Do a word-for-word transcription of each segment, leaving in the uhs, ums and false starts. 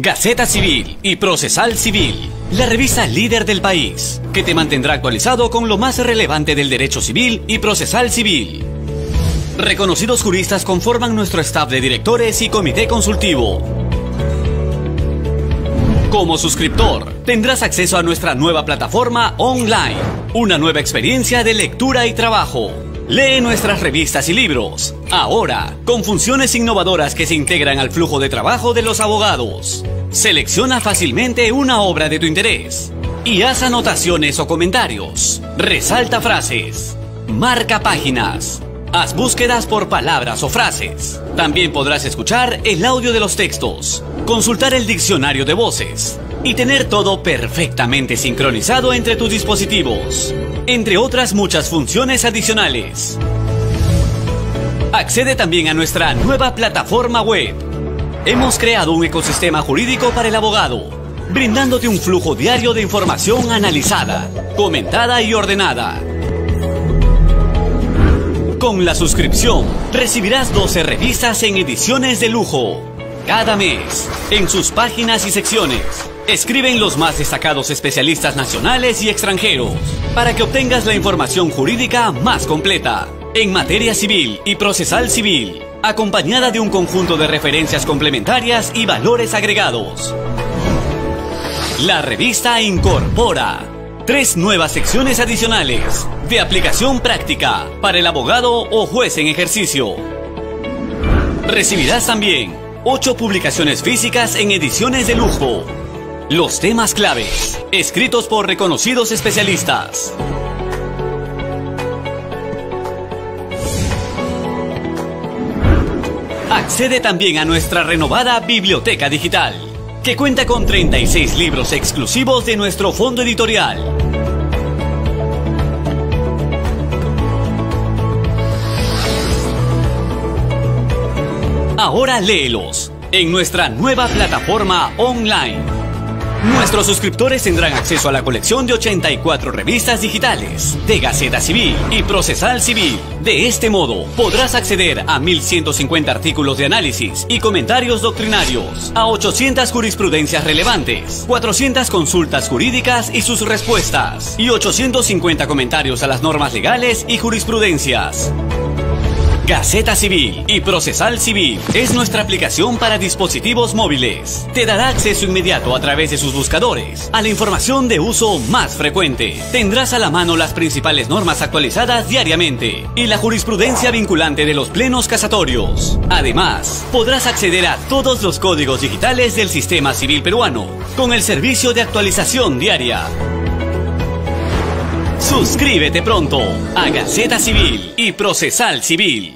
Gaceta Civil y Procesal Civil, la revista líder del país, que te mantendrá actualizado con lo más relevante del derecho civil y procesal civil. Reconocidos juristas conforman nuestro staff de directores y comité consultivo. Como suscriptor, tendrás acceso a nuestra nueva plataforma online, una nueva experiencia de lectura y trabajo. Lee nuestras revistas y libros, ahora con funciones innovadoras que se integran al flujo de trabajo de los abogados. Selecciona fácilmente una obra de tu interés y haz anotaciones o comentarios. Resalta frases, marca páginas, haz búsquedas por palabras o frases. También podrás escuchar el audio de los textos, consultar el diccionario de voces y tener todo perfectamente sincronizado entre tus dispositivos, entre otras muchas funciones adicionales. Accede también a nuestra nueva plataforma web. Hemos creado un ecosistema jurídico para el abogado, brindándote un flujo diario de información analizada, comentada y ordenada. Con la suscripción, recibirás doce revistas en ediciones de lujo. Cada mes, en sus páginas y secciones, escriben los más destacados especialistas nacionales y extranjeros para que obtengas la información jurídica más completa en materia civil y procesal civil, acompañada de un conjunto de referencias complementarias y valores agregados. La revista incorpora tres nuevas secciones adicionales de aplicación práctica para el abogado o juez en ejercicio. Recibirás también ocho publicaciones físicas en ediciones de lujo. Los temas claves, escritos por reconocidos especialistas. Accede también a nuestra renovada biblioteca digital, que cuenta con treinta y seis libros exclusivos de nuestro fondo editorial. Ahora léelos en nuestra nueva plataforma online. Nuestros suscriptores tendrán acceso a la colección de ochenta y cuatro revistas digitales de Gaceta Civil y Procesal Civil. De este modo, podrás acceder a mil ciento cincuenta artículos de análisis y comentarios doctrinarios, a ochocientas jurisprudencias relevantes, cuatrocientas consultas jurídicas y sus respuestas, y ochocientos cincuenta comentarios a las normas legales y jurisprudencias. Gaceta Civil y Procesal Civil es nuestra aplicación para dispositivos móviles. Te dará acceso inmediato a través de sus buscadores a la información de uso más frecuente. Tendrás a la mano las principales normas actualizadas diariamente y la jurisprudencia vinculante de los plenos casatorios. Además, podrás acceder a todos los códigos digitales del sistema civil peruano con el servicio de actualización diaria. Suscríbete pronto a Gaceta Civil y Procesal Civil.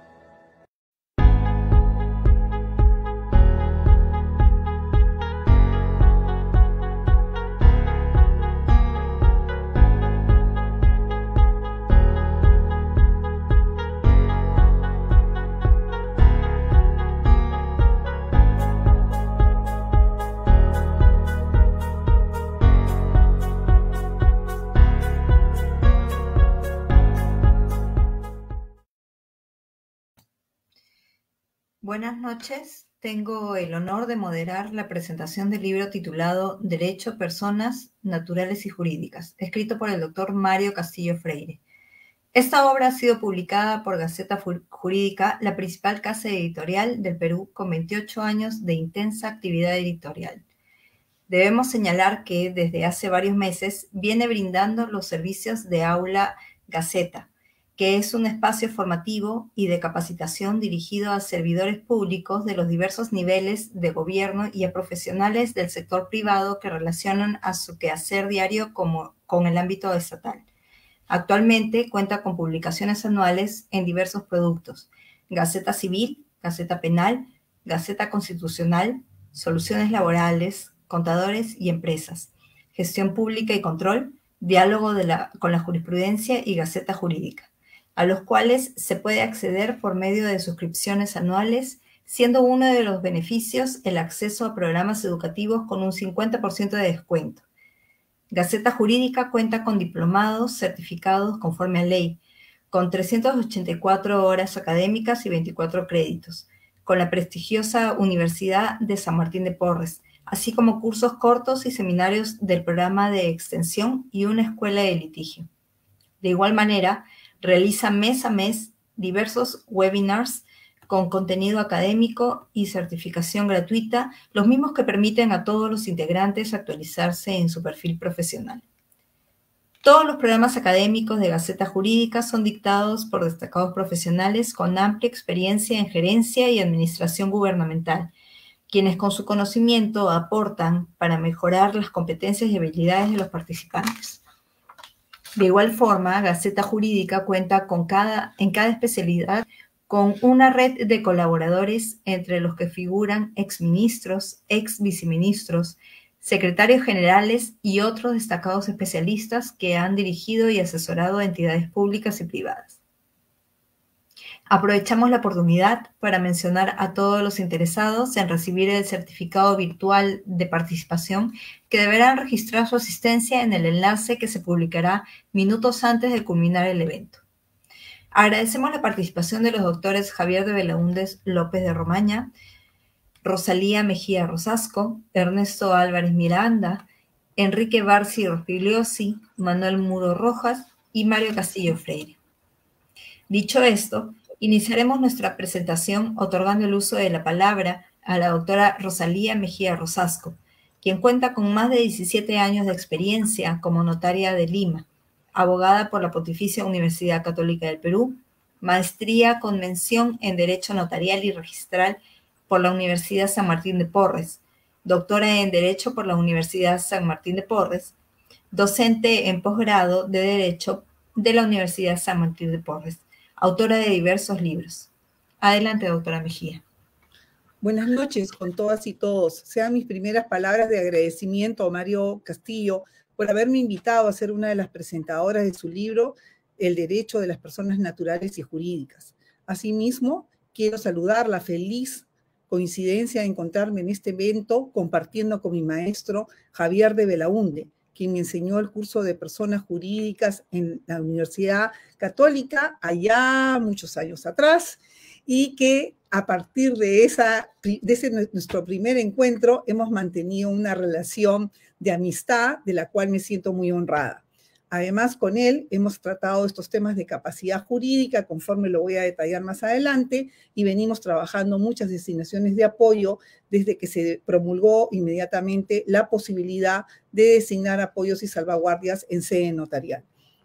Buenas noches. Tengo el honor de moderar la presentación del libro titulado Derecho, Personas Naturales y Jurídicas, escrito por el doctor Mario Castillo Freire. Esta obra ha sido publicada por Gaceta Jurídica, la principal casa editorial del Perú, con veintiocho años de intensa actividad editorial. Debemos señalar que desde hace varios meses viene brindando los servicios de Aula Gaceta, que es un espacio formativo y de capacitación dirigido a servidores públicos de los diversos niveles de gobierno y a profesionales del sector privado que relacionan a su quehacer diario como, con el ámbito estatal. Actualmente cuenta con publicaciones anuales en diversos productos: Gaceta Civil, Gaceta Penal, Gaceta Constitucional, Soluciones Laborales, Contadores y Empresas, Gestión Pública y Control, Diálogo de la, con la Jurisprudencia y Gaceta Jurídica, a los cuales se puede acceder por medio de suscripciones anuales, siendo uno de los beneficios el acceso a programas educativos con un cincuenta por ciento de descuento. Gaceta Jurídica cuenta con diplomados certificados conforme a ley, con trescientas ochenta y cuatro horas académicas y veinticuatro créditos, con la prestigiosa Universidad de San Martín de Porres, así como cursos cortos y seminarios del programa de extensión y una escuela de litigio. De igual manera, realiza mes a mes diversos webinars con contenido académico y certificación gratuita, los mismos que permiten a todos los integrantes actualizarse en su perfil profesional. Todos los programas académicos de Gaceta Jurídica son dictados por destacados profesionales con amplia experiencia en gerencia y administración gubernamental, quienes con su conocimiento aportan para mejorar las competencias y habilidades de los participantes. De igual forma, Gaceta Jurídica cuenta con cada, en cada especialidad con una red de colaboradores entre los que figuran exministros, ex viceministros, secretarios generales y otros destacados especialistas que han dirigido y asesorado a entidades públicas y privadas. Aprovechamos la oportunidad para mencionar a todos los interesados en recibir el certificado virtual de participación que deberán registrar su asistencia en el enlace que se publicará minutos antes de culminar el evento. Agradecemos la participación de los doctores Javier de Belaúndes López de Romaña, Rosalía Mejía Rosasco, Ernesto Álvarez Miranda, Enrique Barci Rospigliosi, Manuel Muro Rojas y Mario Castillo Freire. Dicho esto, iniciaremos nuestra presentación otorgando el uso de la palabra a la doctora Rosalía Mejía Rosasco, quien cuenta con más de diecisiete años de experiencia como notaria de Lima, abogada por la Pontificia Universidad Católica del Perú, maestría con mención en Derecho Notarial y Registral por la Universidad San Martín de Porres, doctora en Derecho por la Universidad San Martín de Porres, docente en posgrado de Derecho de la Universidad San Martín de Porres, autora de diversos libros. Adelante, doctora Mejía. Buenas noches con todas y todos. Sean mis primeras palabras de agradecimiento a Mario Castillo por haberme invitado a ser una de las presentadoras de su libro El Derecho de las Personas Naturales y Jurídicas. Asimismo, quiero saludar la feliz coincidencia de encontrarme en este evento compartiendo con mi maestro Javier de Belaúnde, quien me enseñó el curso de Personas Jurídicas en la Universidad Católica allá muchos años atrás, y que a partir de, esa, de ese nuestro primer encuentro hemos mantenido una relación de amistad de la cual me siento muy honrada. Además, con él hemos tratado estos temas de capacidad jurídica, conforme lo voy a detallar más adelante, y venimos trabajando muchas destinaciones de apoyo desde que se promulgó inmediatamente la posibilidad de designar apoyos y salvaguardias en sede notarial.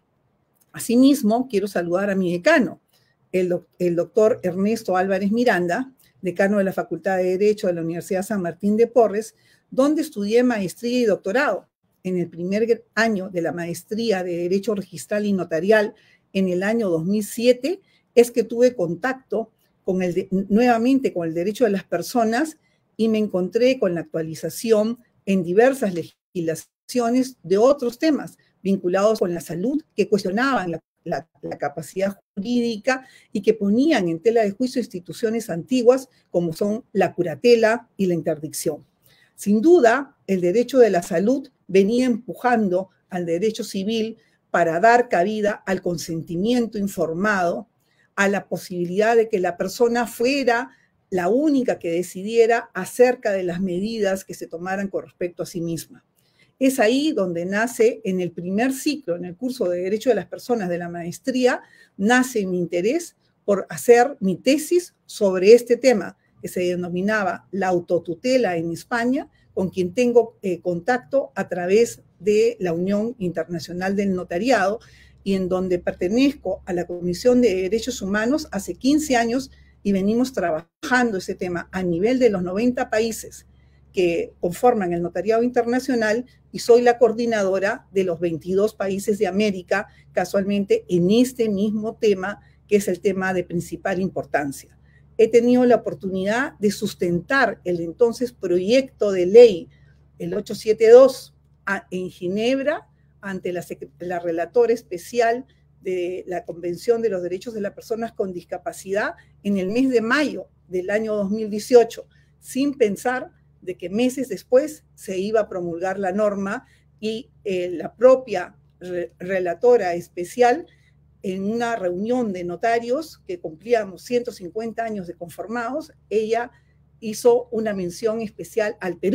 Asimismo, quiero saludar a mi decano, el, el doctor Ernesto Álvarez Miranda, decano de la Facultad de Derecho de la Universidad San Martín de Porres, donde estudié maestría y doctorado. En el primer año de la maestría de Derecho Registral y Notarial, en el año dos mil siete, es que tuve contacto con el de, nuevamente con el derecho de las personas y me encontré con la actualización en diversas legislaciones de otros temas vinculados con la salud que cuestionaban la, la, la capacidad jurídica y que ponían en tela de juicio instituciones antiguas como son la curatela y la interdicción. Sin duda, el derecho de la salud venía empujando al derecho civil para dar cabida al consentimiento informado, a la posibilidad de que la persona fuera la única que decidiera acerca de las medidas que se tomaran con respecto a sí misma. Es ahí donde nace, en el primer ciclo, en el curso de Derecho de las Personas de la maestría, nace mi interés por hacer mi tesis sobre este tema, que se denominaba la autotutela en España, con quien tengo eh, contacto a través de la Unión Internacional del Notariado y en donde pertenezco a la Comisión de Derechos Humanos hace quince años y venimos trabajando ese tema a nivel de los noventa países que conforman el notariado internacional y soy la coordinadora de los veintidós países de América, casualmente en este mismo tema, que es el tema de principal importancia. He tenido la oportunidad de sustentar el entonces proyecto de ley, el ochocientos setenta y dos, en Ginebra, ante la, la relatora especial de la Convención de los Derechos de las Personas con Discapacidad en el mes de mayo del año dos mil dieciocho, sin pensar de que meses después se iba a promulgar la norma y eh, la propia re relatora especial, en una reunión de notarios que cumplíamos ciento cincuenta años de conformados, ella hizo una mención especial al Perú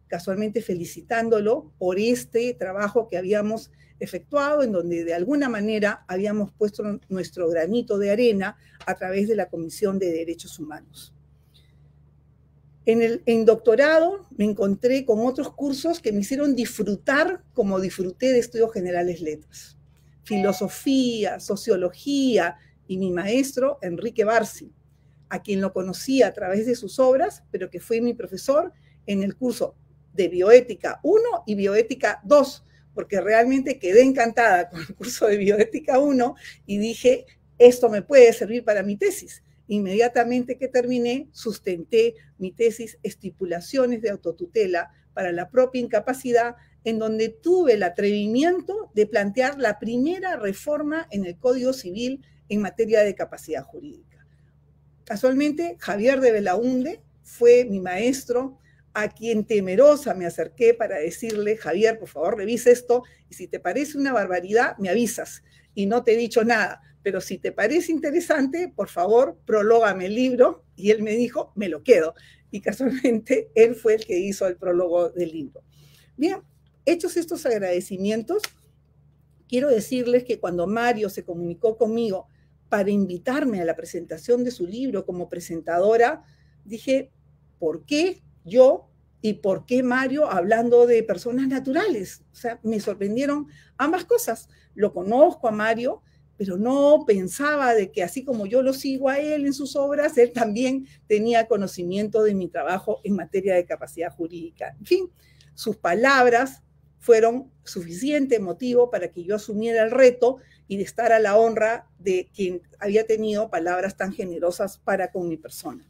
casualmente felicitándolo por este trabajo que habíamos efectuado, en donde de alguna manera habíamos puesto nuestro granito de arena a través de la Comisión de Derechos Humanos. En el en doctorado me encontré con otros cursos que me hicieron disfrutar como disfruté de Estudios Generales Letras. Filosofía, sociología y mi maestro Enrique Barsi, a quien lo conocí a través de sus obras, pero que fue mi profesor en el curso de Bioética uno y Bioética dos, porque realmente quedé encantada con el curso de Bioética uno y dije, esto me puede servir para mi tesis. Inmediatamente que terminé, sustenté mi tesis Estipulaciones de autotutela para la propia incapacidad, en donde tuve el atrevimiento de plantear la primera reforma en el Código Civil en materia de capacidad jurídica. Casualmente, Javier de Belaunde fue mi maestro, a quien temerosa me acerqué para decirle, Javier, por favor, revisa esto, y si te parece una barbaridad, me avisas. Y no te he dicho nada, pero si te parece interesante, por favor, prológame el libro. Y él me dijo, me lo quedo. Y casualmente, él fue el que hizo el prólogo del libro. Bien, hechos estos agradecimientos, quiero decirles que cuando Mario se comunicó conmigo para invitarme a la presentación de su libro como presentadora, dije, ¿por qué yo y por qué Mario hablando de personas naturales? O sea, me sorprendieron ambas cosas. Lo conozco a Mario, pero no pensaba de que así como yo lo sigo a él en sus obras, él también tenía conocimiento de mi trabajo en materia de capacidad jurídica. En fin, sus palabras fueron suficiente motivo para que yo asumiera el reto y de estar a la honra de quien había tenido palabras tan generosas para con mi persona.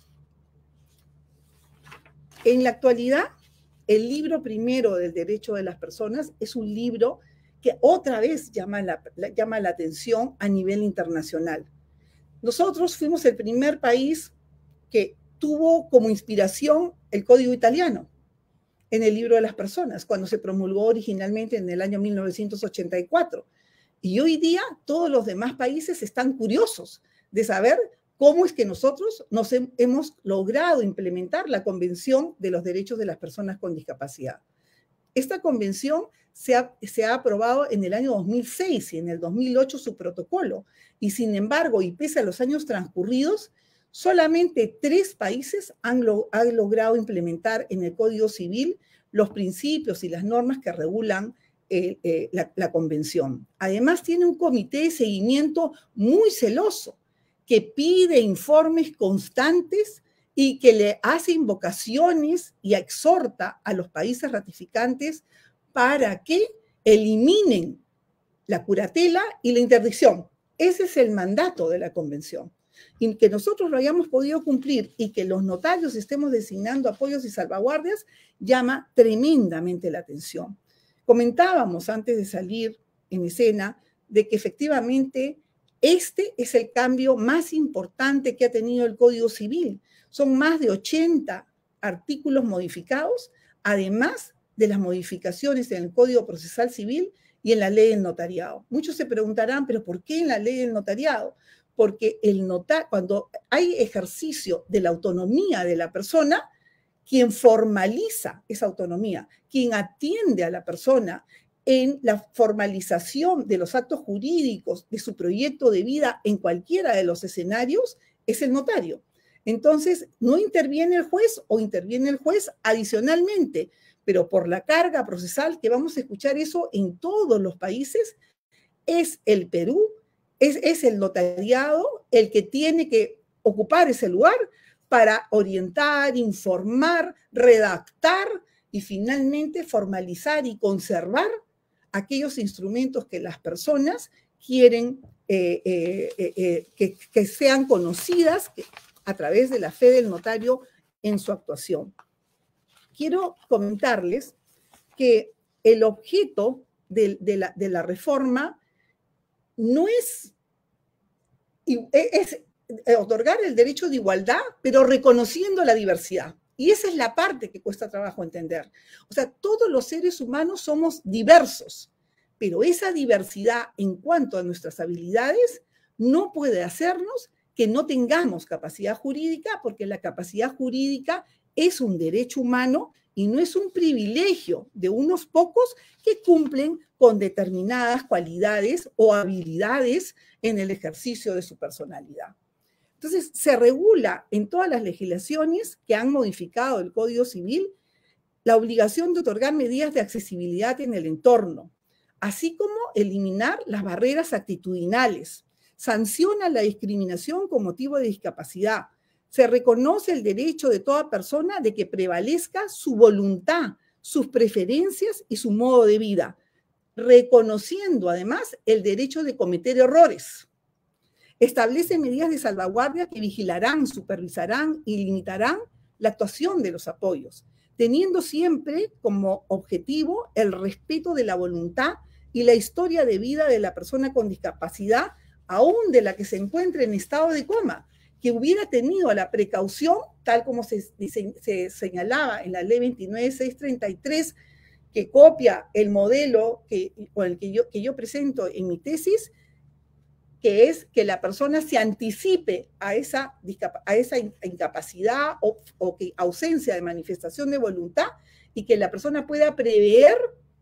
En la actualidad, el libro primero del derecho de las personas es un libro que otra vez llama la, llama la atención a nivel internacional. Nosotros fuimos el primer país que tuvo como inspiración el Código Italiano en el libro de las personas, cuando se promulgó originalmente en el año mil novecientos ochenta y cuatro. Y hoy día todos los demás países están curiosos de saber cómo es que nosotros nos he, hemos logrado implementar la Convención de los Derechos de las Personas con Discapacidad. Esta convención se ha, se ha aprobado en el año dos mil seis y en el dos mil ocho su protocolo. Y sin embargo, y pese a los años transcurridos, solamente tres países han, lo, han logrado implementar en el Código Civil los principios y las normas que regulan eh, eh, la, la convención. Además, tiene un comité de seguimiento muy celoso que pide informes constantes y que le hace invocaciones y exhorta a los países ratificantes para que eliminen la curatela y la interdicción. Ese es el mandato de la convención. Y que nosotros lo hayamos podido cumplir y que los notarios estemos designando apoyos y salvaguardias llama tremendamente la atención. Comentábamos antes de salir en escena de que efectivamente este es el cambio más importante que ha tenido el Código Civil. Son más de ochenta artículos modificados, además de las modificaciones en el Código Procesal Civil y en la ley del notariado. Muchos se preguntarán, ¿pero por qué en la ley del notariado? Porque el nota- cuando hay ejercicio de la autonomía de la persona, quien formaliza esa autonomía, quien atiende a la persona en la formalización de los actos jurídicos de su proyecto de vida en cualquiera de los escenarios, es el notario. Entonces, no interviene el juez o interviene el juez adicionalmente, pero por la carga procesal, que vamos a escuchar eso en todos los países, es el Perú, es, es el notariado el que tiene que ocupar ese lugar para orientar, informar, redactar y finalmente formalizar y conservar aquellos instrumentos que las personas quieren eh, eh, eh, que, que sean conocidas a través de la fe del notario en su actuación. Quiero comentarles que el objeto de, de, la, de la reforma no es, es otorgar el derecho de igualdad, pero reconociendo la diversidad. Y esa es la parte que cuesta trabajo entender. O sea, todos los seres humanos somos diversos, pero esa diversidad en cuanto a nuestras habilidades no puede hacernos que no tengamos capacidad jurídica, porque la capacidad jurídica es un derecho humano y no es un privilegio de unos pocos que cumplen con determinadas cualidades o habilidades en el ejercicio de su personalidad. Entonces, se regula en todas las legislaciones que han modificado el Código Civil la obligación de otorgar medidas de accesibilidad en el entorno, así como eliminar las barreras actitudinales. Sanciona la discriminación con motivo de discapacidad. Se reconoce el derecho de toda persona de que prevalezca su voluntad, sus preferencias y su modo de vida, reconociendo además el derecho de cometer errores. Establece medidas de salvaguardia que vigilarán, supervisarán y limitarán la actuación de los apoyos, teniendo siempre como objetivo el respeto de la voluntad y la historia de vida de la persona con discapacidad, aún de la que se encuentre en estado de coma, que hubiera tenido la precaución, tal como se, se, se señalaba en la ley veintinueve mil seiscientos treinta y tres, que copia el modelo que, con el que yo, que yo presento en mi tesis, que es que la persona se anticipe a esa, a esa incapacidad o, o que ausencia de manifestación de voluntad, y que la persona pueda prever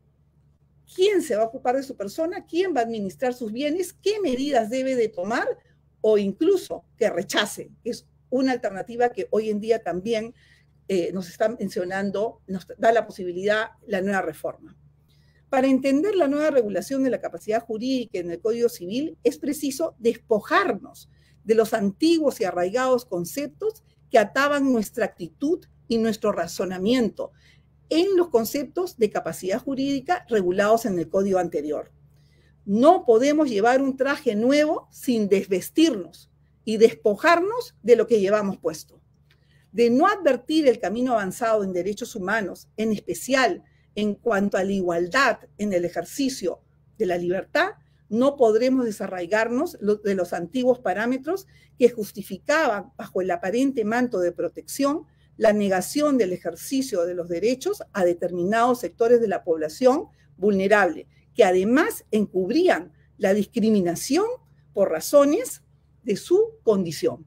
quién se va a ocupar de su persona, quién va a administrar sus bienes, qué medidas debe de tomar, o incluso que rechace. Es una alternativa que hoy en día también eh, nos está mencionando, nos da la posibilidad la nueva reforma. Para entender la nueva regulación de la capacidad jurídica en el Código Civil, es preciso despojarnos de los antiguos y arraigados conceptos que ataban nuestra actitud y nuestro razonamiento en los conceptos de capacidad jurídica regulados en el Código anterior. No podemos llevar un traje nuevo sin desvestirnos y despojarnos de lo que llevamos puesto. De no advertir el camino avanzado en derechos humanos, en especial en cuanto a la igualdad en el ejercicio de la libertad, no podremos desarraigarnos de los antiguos parámetros que justificaban, bajo el aparente manto de protección, la negación del ejercicio de los derechos a determinados sectores de la población vulnerable, que además encubrían la discriminación por razones de su condición.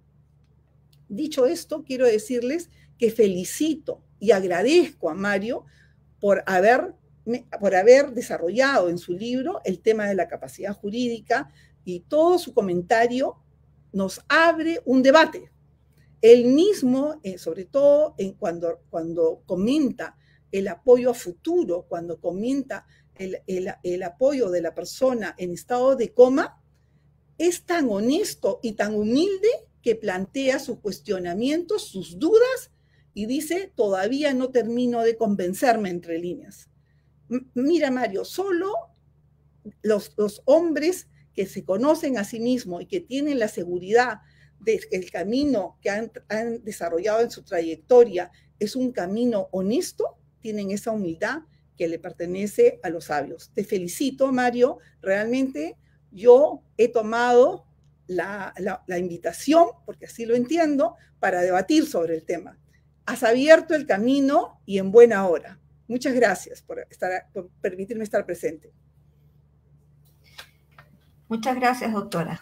Dicho esto, quiero decirles que felicito y agradezco a Mario por haber, por haber desarrollado en su libro el tema de la capacidad jurídica, y todo su comentario nos abre un debate. Él mismo, eh, sobre todo en cuando, cuando comenta el apoyo a futuro, cuando comenta el, el, el apoyo de la persona en estado de coma, es tan honesto y tan humilde que plantea sus cuestionamientos, sus dudas, y dice: todavía no termino de convencerme, entre líneas. M- mira, Mario, solo los, los hombres que se conocen a sí mismos y que tienen la seguridad de que el camino que han, han desarrollado en su trayectoria es un camino honesto, tienen esa humildad que le pertenece a los sabios. Te felicito, Mario. Realmente yo he tomado la, la, la invitación, porque así lo entiendo, para debatir sobre el tema. Has abierto el camino y en buena hora. Muchas gracias por, estar, por permitirme estar presente. Muchas gracias, doctora.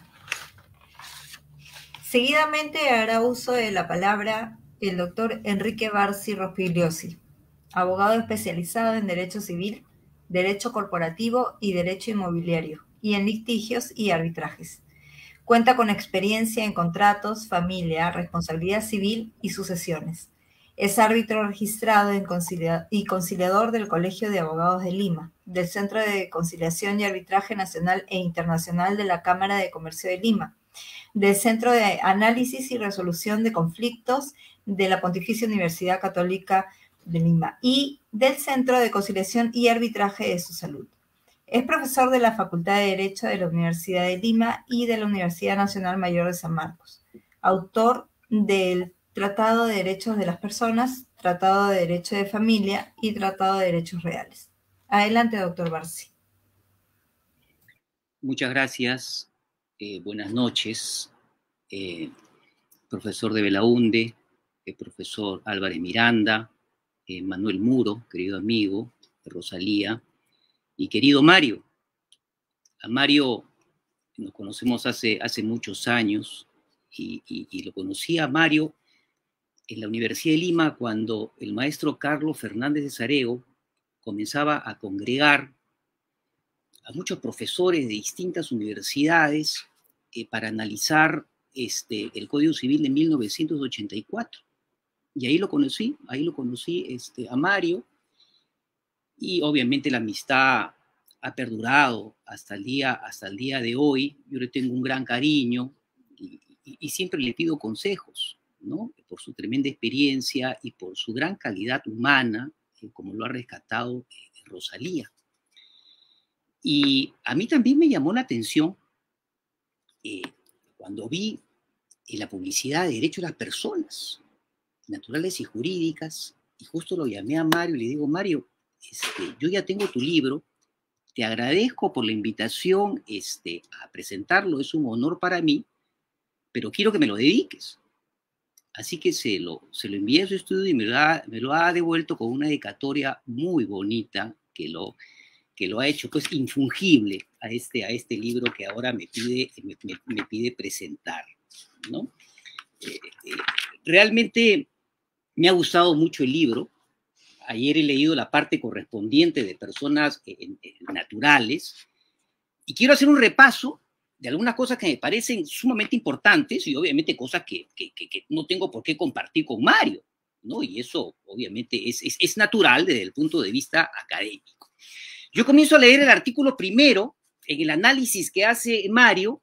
Seguidamente hará uso de la palabra el doctor Enrique Barsi Rospigliosi, abogado especializado en Derecho Civil, Derecho Corporativo y Derecho Inmobiliario, y en litigios y arbitrajes. Cuenta con experiencia en contratos, familia, responsabilidad civil y sucesiones. Es árbitro registrado en concilia- y conciliador del Colegio de Abogados de Lima, del Centro de Conciliación y Arbitraje Nacional e Internacional de la Cámara de Comercio de Lima, del Centro de Análisis y Resolución de Conflictos de la Pontificia Universidad Católica de Lima y del Centro de Conciliación y Arbitraje de su Salud. Es profesor de la Facultad de Derecho de la Universidad de Lima y de la Universidad Nacional Mayor de San Marcos. Autor del Tratado de Derechos de las Personas, Tratado de Derecho de Familia y Tratado de Derechos Reales. Adelante, doctor Barsi. Muchas gracias. Eh, buenas noches. Eh, profesor de Belaunde, eh, profesor Álvarez Miranda, eh, Manuel Muro, querido amigo, de Rosalía, y querido Mario. A Mario nos conocemos hace, hace muchos años y, y, y lo conocí a Mario en la Universidad de Lima, cuando el maestro Carlos Fernández de Sarego comenzaba a congregar a muchos profesores de distintas universidades eh, para analizar este, el Código Civil de mil novecientos ochenta y cuatro. Y ahí lo conocí, ahí lo conocí este, a Mario, y obviamente la amistad ha perdurado hasta el día, hasta el día de hoy. Yo le tengo un gran cariño y, y, y siempre le pido consejos, ¿no? Por su tremenda experiencia y por su gran calidad humana, eh, como lo ha rescatado eh, Rosalía. Y a mí también me llamó la atención eh, cuando vi en la publicidad de Derecho a las Personas Naturales y Jurídicas, y justo lo llamé a Mario y le digo, Mario, este, yo ya tengo tu libro, te agradezco por la invitación este, a presentarlo, es un honor para mí, pero quiero que me lo dediques. Así que se lo, se lo envié a su estudio y me lo, ha, me lo ha devuelto con una dedicatoria muy bonita que lo, que lo ha hecho pues infungible a este, a este libro que ahora me pide, me, me, me pide presentar, ¿no? Eh, eh, realmente me ha gustado mucho el libro. Ayer he leído la parte correspondiente de personas eh, eh, naturales y quiero hacer un repaso de algunas cosas que me parecen sumamente importantes y obviamente cosas que, que, que, que no tengo por qué compartir con Mario, ¿no? Y eso obviamente es, es, es natural desde el punto de vista académico. Yo comienzo a leer el artículo primero en el análisis que hace Mario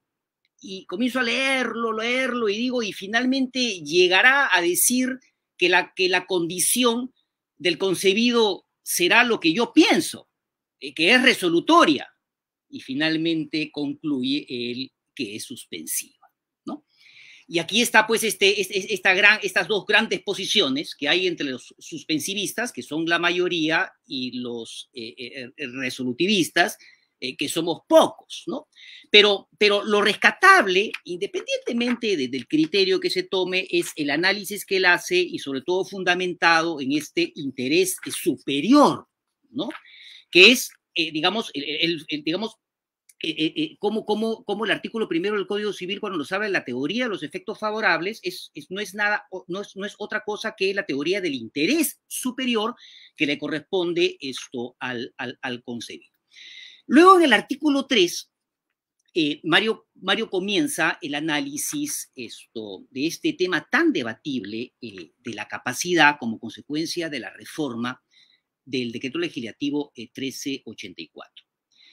y comienzo a leerlo, leerlo y digo, y finalmente llegará a decir que la, que la condición del concebido será lo que yo pienso, eh, que es resolutoria. Y finalmente concluye él que es suspensiva, ¿no? Y aquí está pues este, este, esta gran, estas dos grandes posiciones que hay entre los suspensivistas, que son la mayoría, y los eh, eh, resolutivistas, eh, que somos pocos, ¿no? Pero, pero lo rescatable, independientemente de, del criterio que se tome, es el análisis que él hace y sobre todo fundamentado en este interés superior, ¿no? Que es, eh, digamos, el, el, el, digamos, Eh, eh, cómo, cómo, cómo el artículo primero del Código Civil, cuando nos habla de la teoría de los efectos favorables, es, es, no, es nada, no, es, no es otra cosa que la teoría del interés superior que le corresponde esto al, al, al concebido. Luego, en el artículo tres, eh, Mario, Mario comienza el análisis esto, de este tema tan debatible eh, de la capacidad como consecuencia de la reforma del decreto legislativo eh, trece ochenta y cuatro.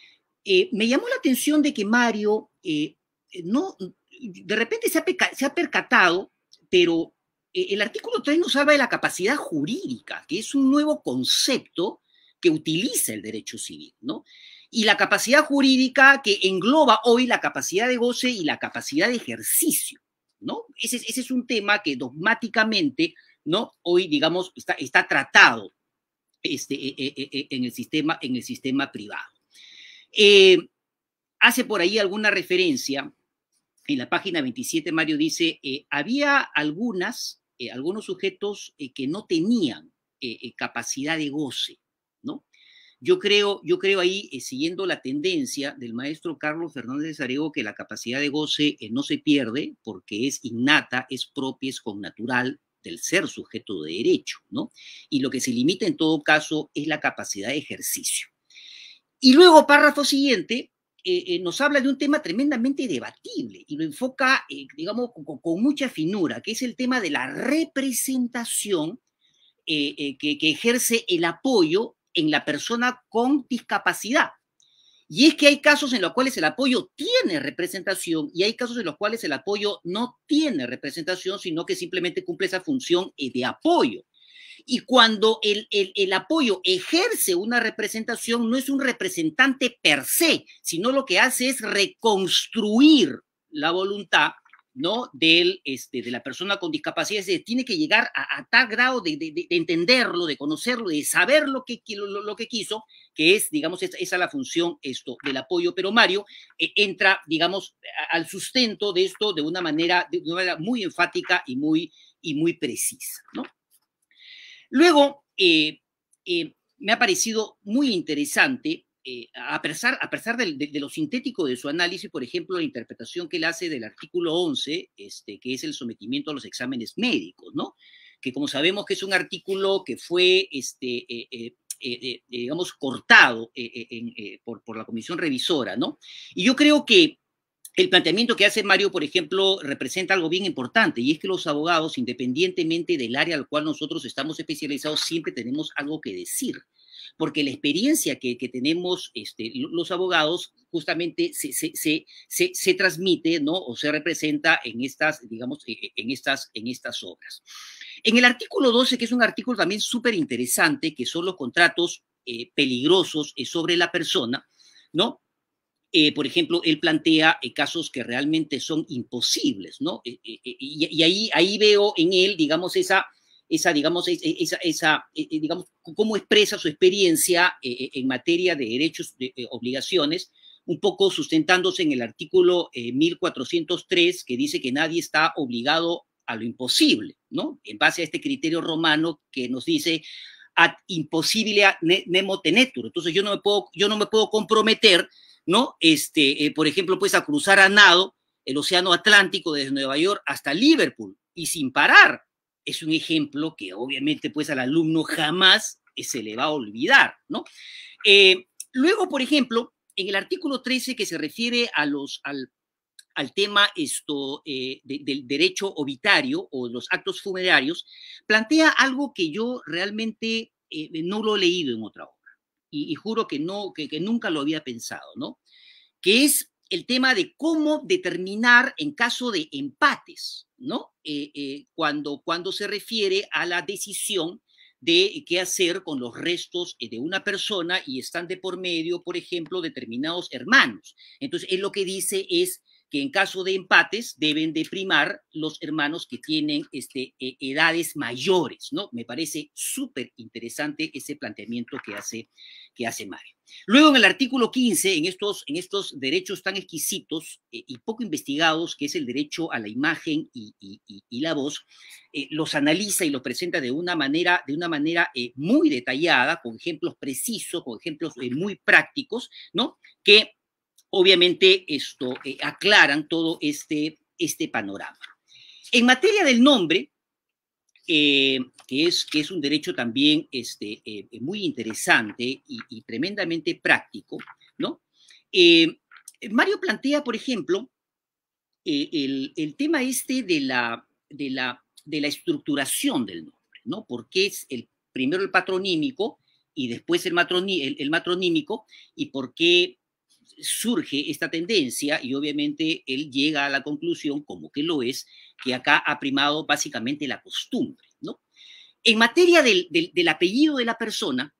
Eh, me llamó la atención de que Mario eh, no, de repente se ha, se ha percatado, pero eh, el artículo tres nos habla de la capacidad jurídica, que es un nuevo concepto que utiliza el derecho civil, ¿no? Y la capacidad jurídica que engloba hoy la capacidad de goce y la capacidad de ejercicio, ¿no? Ese, ese es un tema que dogmáticamente, ¿no? Hoy, digamos, está, está tratado este, eh, eh, eh, en, el sistema, en el sistema privado. Eh, hace por ahí alguna referencia, en la página veintisiete Mario dice, eh, había algunas, eh, algunos sujetos eh, que no tenían eh, eh, capacidad de goce, ¿no? Yo creo, yo creo ahí, eh, siguiendo la tendencia del maestro Carlos Fernández de Sarego, que la capacidad de goce eh, no se pierde porque es innata, es propia, es connatural del ser sujeto de derecho, ¿no? Y lo que se limita en todo caso es la capacidad de ejercicio. Y luego, párrafo siguiente, eh, eh, nos habla de un tema tremendamente debatible y lo enfoca, eh, digamos, con, con mucha finura, que es el tema de la representación eh, eh, que, que ejerce el apoyo en la persona con discapacidad. Y es que hay casos en los cuales el apoyo tiene representación y hay casos en los cuales el apoyo no tiene representación, sino que simplemente cumple esa función eh, de apoyo. Y cuando el, el, el apoyo ejerce una representación, no es un representante per se, sino lo que hace es reconstruir la voluntad, ¿no? Del, este, de la persona con discapacidad. Es decir, tiene que llegar a, a tal grado de, de, de entenderlo, de conocerlo, de saber lo que, lo, lo que quiso, que es, digamos, esa, esa es la función esto, del apoyo. Pero Mario eh, entra, digamos, a, al sustento de esto de una manera, de una manera muy enfática y muy, y muy precisa, ¿no? Luego, eh, eh, me ha parecido muy interesante, eh, a pesar, a pesar de, de, de lo sintético de su análisis, por ejemplo, la interpretación que él hace del artículo once, este, que es el sometimiento a los exámenes médicos, ¿no? que como sabemos que es un artículo que fue, este, eh, eh, eh, eh, digamos, cortado eh, eh, eh, por, por la comisión revisora, ¿no? Y yo creo que el planteamiento que hace Mario, por ejemplo, representa algo bien importante, y es que los abogados, independientemente del área al cual nosotros estamos especializados, siempre tenemos algo que decir, porque la experiencia que, que tenemos este, los abogados justamente se, se, se, se, se transmite, ¿no? O se representa en estas, digamos, en estas, en estas obras. En el artículo doce, que es un artículo también súper interesante, que son los contratos eh, peligrosos eh, sobre la persona, ¿no? Eh, por ejemplo, él plantea eh, casos que realmente son imposibles, ¿no? Eh, eh, y, y ahí, ahí veo en él, digamos, esa, esa digamos, esa, esa eh, digamos, cómo expresa su experiencia eh, en materia de derechos, de eh, obligaciones, un poco sustentándose en el artículo eh, mil cuatrocientos tres, que dice que nadie está obligado a lo imposible, ¿no? En base a este criterio romano que nos dice ad impossibilia nemo tenetur. Entonces yo no me puedo, yo no me puedo comprometer, ¿no? Este, eh, por ejemplo, pues a cruzar a nado el océano Atlántico desde Nueva York hasta Liverpool y sin parar. Es un ejemplo que obviamente pues al alumno jamás se le va a olvidar, ¿no? Eh, luego, por ejemplo, en el artículo trece que se refiere a los, al, al tema esto, eh, de, del derecho obitario o los actos funerarios, plantea algo que yo realmente eh, no lo he leído en otra obra. Y, y juro que, no, que, que nunca lo había pensado, ¿no? Que es el tema de cómo determinar en caso de empates, ¿no? Eh, eh, cuando, cuando se refiere a la decisión de qué hacer con los restos de una persona y están de por medio, por ejemplo, determinados hermanos. Entonces, él lo que dice es que en caso de empates deben de primar los hermanos que tienen este, eh, edades mayores, ¿no? Me parece súper interesante ese planteamiento que hace, que hace Mario. Luego en el artículo quince, en estos, en estos derechos tan exquisitos eh, y poco investigados, que es el derecho a la imagen y, y, y, y la voz, eh, los analiza y los presenta de una manera, de una manera eh, muy detallada, con ejemplos precisos, con ejemplos eh, muy prácticos, ¿no? Que obviamente esto eh, aclaran todo este, este panorama. En materia del nombre, eh, que, es, que es un derecho también este, eh, muy interesante y, y tremendamente práctico, ¿no? Eh, Mario plantea, por ejemplo, eh, el, el tema este de la, de, la, de la estructuración del nombre, ¿no? Porque es el, primero el patronímico y después el, matroní, el, el matronímico, y por qué surge esta tendencia, y obviamente él llega a la conclusión, como que lo es, que acá ha primado básicamente la costumbre, ¿no? En materia del, del, del apellido de la persona,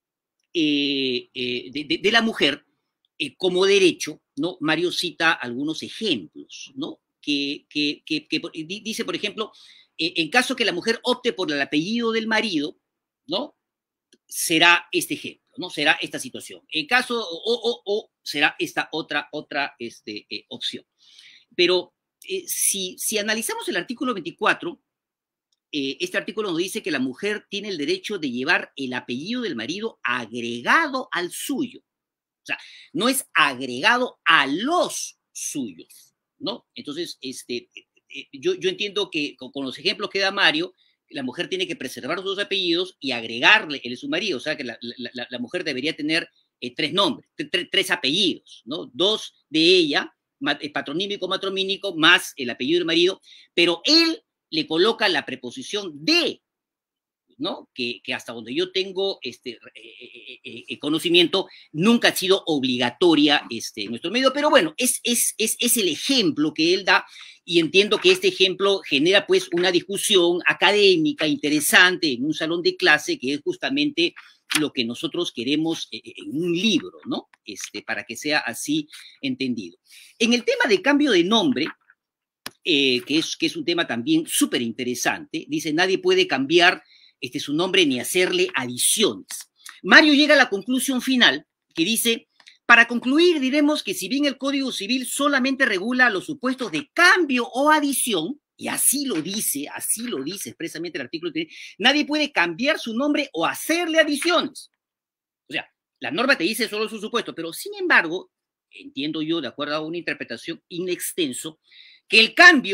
eh, eh, de, de, de la mujer, eh, como derecho, ¿no? Mario cita algunos ejemplos, ¿no? Que, que, que, que dice, por ejemplo, eh, en caso que la mujer opte por el apellido del marido, ¿no? Será este ejemplo, ¿no? Será esta situación. En caso, o, o, o será esta otra, otra este, eh, opción. Pero eh, si, si analizamos el artículo veinticuatro, eh, este artículo nos dice que la mujer tiene el derecho de llevar el apellido del marido agregado al suyo. O sea, no es agregado a los suyos, ¿no? Entonces, este, eh, yo, yo entiendo que con, con los ejemplos que da Mario, la mujer tiene que preservar sus apellidos y agregarle el de su marido. O sea, que la, la, la mujer debería tener eh, tres nombres, tres, tres apellidos, ¿no? Dos de ella, patronímico, matromínico, más el apellido del marido, pero él le coloca la preposición de, ¿no? Que, que hasta donde yo tengo este, eh, eh, eh, conocimiento, nunca ha sido obligatoria este, en nuestro medio, pero bueno, es, es, es, es el ejemplo que él da, y entiendo que este ejemplo genera pues una discusión académica interesante en un salón de clase, que es justamente lo que nosotros queremos eh, en un libro, ¿no? Este, para que sea así entendido. En el tema de cambio de nombre, eh, que, es, que es un tema también súper interesante, dice, nadie puede cambiar este, su nombre ni hacerle adiciones. Mario llega a la conclusión final que dice, para concluir diremos que si bien el Código Civil solamente regula los supuestos de cambio o adición, y así lo dice, así lo dice expresamente el artículo, nadie puede cambiar su nombre o hacerle adiciones. O sea, la norma te dice solo su supuesto, pero sin embargo, entiendo yo, de acuerdo a una interpretación in extenso, que el cambio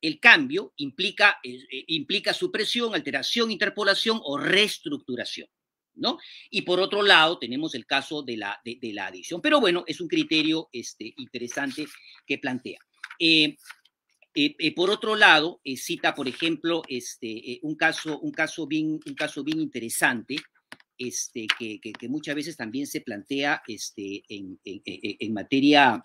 el cambio implica, eh, implica supresión, alteración, interpolación o reestructuración, ¿no? Y por otro lado tenemos el caso de la, de, de la adición. Pero bueno, es un criterio este, interesante que plantea. Eh, Eh, eh, por otro lado, eh, cita, por ejemplo, este, eh, un, caso, un, caso bien, un caso bien interesante este, que, que, que muchas veces también se plantea este, en, en, en, materia,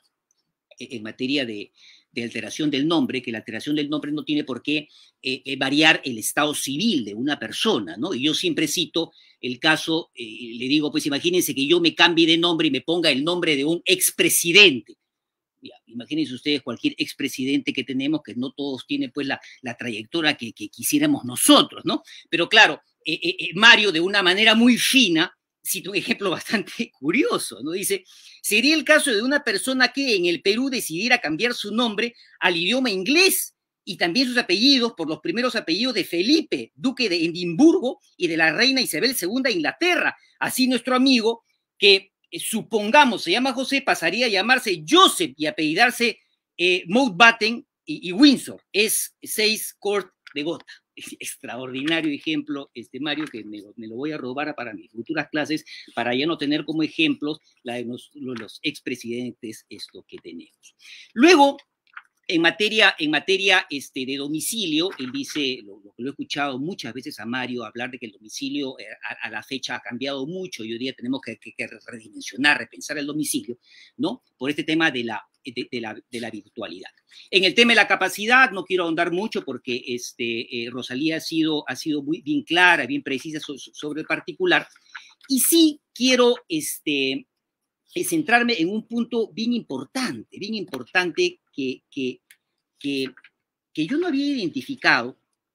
en materia de, de alteración del nombre, que la alteración del nombre no tiene por qué eh, eh, variar el estado civil de una persona, ¿no? Y yo siempre cito el caso, eh, le digo, pues imagínense que yo me cambie de nombre y me ponga el nombre de un expresidente. Ya, imagínense ustedes cualquier expresidente que tenemos, que no todos tienen pues la, la trayectoria que, que quisiéramos nosotros, ¿no? Pero claro, eh, eh, Mario de una manera muy fina cita un ejemplo bastante curioso, ¿no? Dice, sería el caso de una persona que en el Perú decidiera cambiar su nombre al idioma inglés y también sus apellidos por los primeros apellidos de Felipe, duque de Edimburgo, y de la reina Isabel segunda de Inglaterra. Así nuestro amigo, que supongamos se llama José, pasaría a llamarse Joseph y apellidarse eh, Mountbatten y, y Windsor. Es seis Court de Gotha. Extraordinario ejemplo, este Mario, que me, me lo voy a robar para mis futuras clases, para ya no tener como ejemplos la de los, los expresidentes esto que tenemos. Luego, en materia, en materia este, de domicilio, él dice, lo, lo que lo he escuchado muchas veces a Mario hablar de que el domicilio eh, a, a la fecha ha cambiado mucho y hoy día tenemos que, que, que redimensionar, repensar el domicilio, ¿no? Por este tema de la, de, de, la, de la virtualidad. En el tema de la capacidad, no quiero ahondar mucho porque este, eh, Rosalía ha sido, ha sido muy bien clara, bien precisa so, sobre el particular, y sí quiero este, centrarme en un punto bien importante, bien importante que, que, que, que yo no había identificado,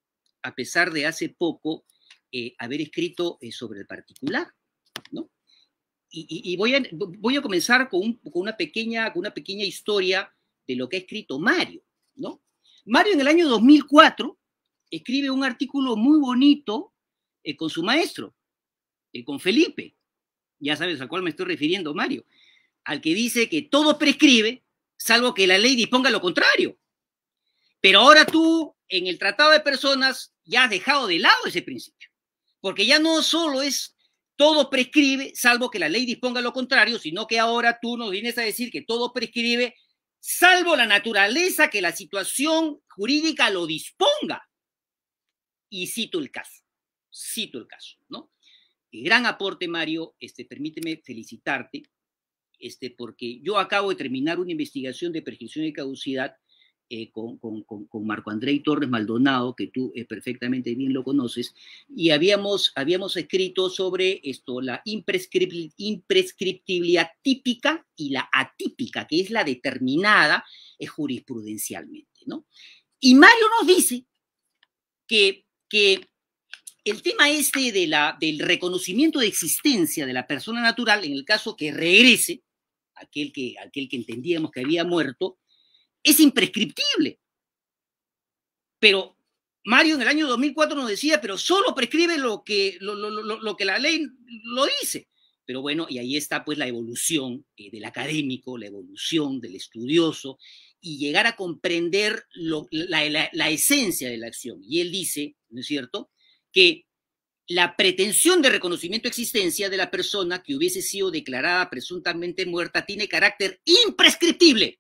a pesar de hace poco eh, haber escrito eh, sobre el particular, ¿no? Y, y, y voy, a, voy a comenzar con, un, con, una pequeña, con una pequeña historia de lo que ha escrito Mario, ¿no? Mario en el año dos mil cuatro escribe un artículo muy bonito eh, con su maestro, eh, con Felipe. Ya sabes a cuál me estoy refiriendo, Mario, al que dice que todo prescribe, salvo que la ley disponga lo contrario. Pero ahora tú, en el Tratado de Personas, ya has dejado de lado ese principio, porque ya no solo es todo prescribe, salvo que la ley disponga lo contrario, sino que ahora tú nos vienes a decir que todo prescribe, salvo la naturaleza que la situación jurídica lo disponga. Y cito el caso, cito el caso, ¿no? El gran aporte, Mario, este, permíteme felicitarte, este, porque yo acabo de terminar una investigación de prescripción y caducidad eh, con, con, con, con Marco Andrei Torres Maldonado, que tú eh, perfectamente bien lo conoces, y habíamos, habíamos escrito sobre esto, la imprescriptibilidad, imprescriptibilidad típica y la atípica, que es la determinada eh, jurisprudencialmente, ¿no? Y Mario nos dice que, que el tema este de la, del reconocimiento de existencia de la persona natural, en el caso que regrese, aquel que, aquel que entendíamos que había muerto, es imprescriptible. Pero Mario en el año dos mil cuatro nos decía, pero solo prescribe lo que, lo, lo, lo, lo que la ley lo dice. Pero bueno, y ahí está pues la evolución eh, del académico, la evolución del estudioso, y llegar a comprender lo, la, la, la esencia de la acción. Y él dice, ¿no es cierto?, que la pretensión de reconocimiento de existencia de la persona que hubiese sido declarada presuntamente muerta tiene carácter imprescriptible.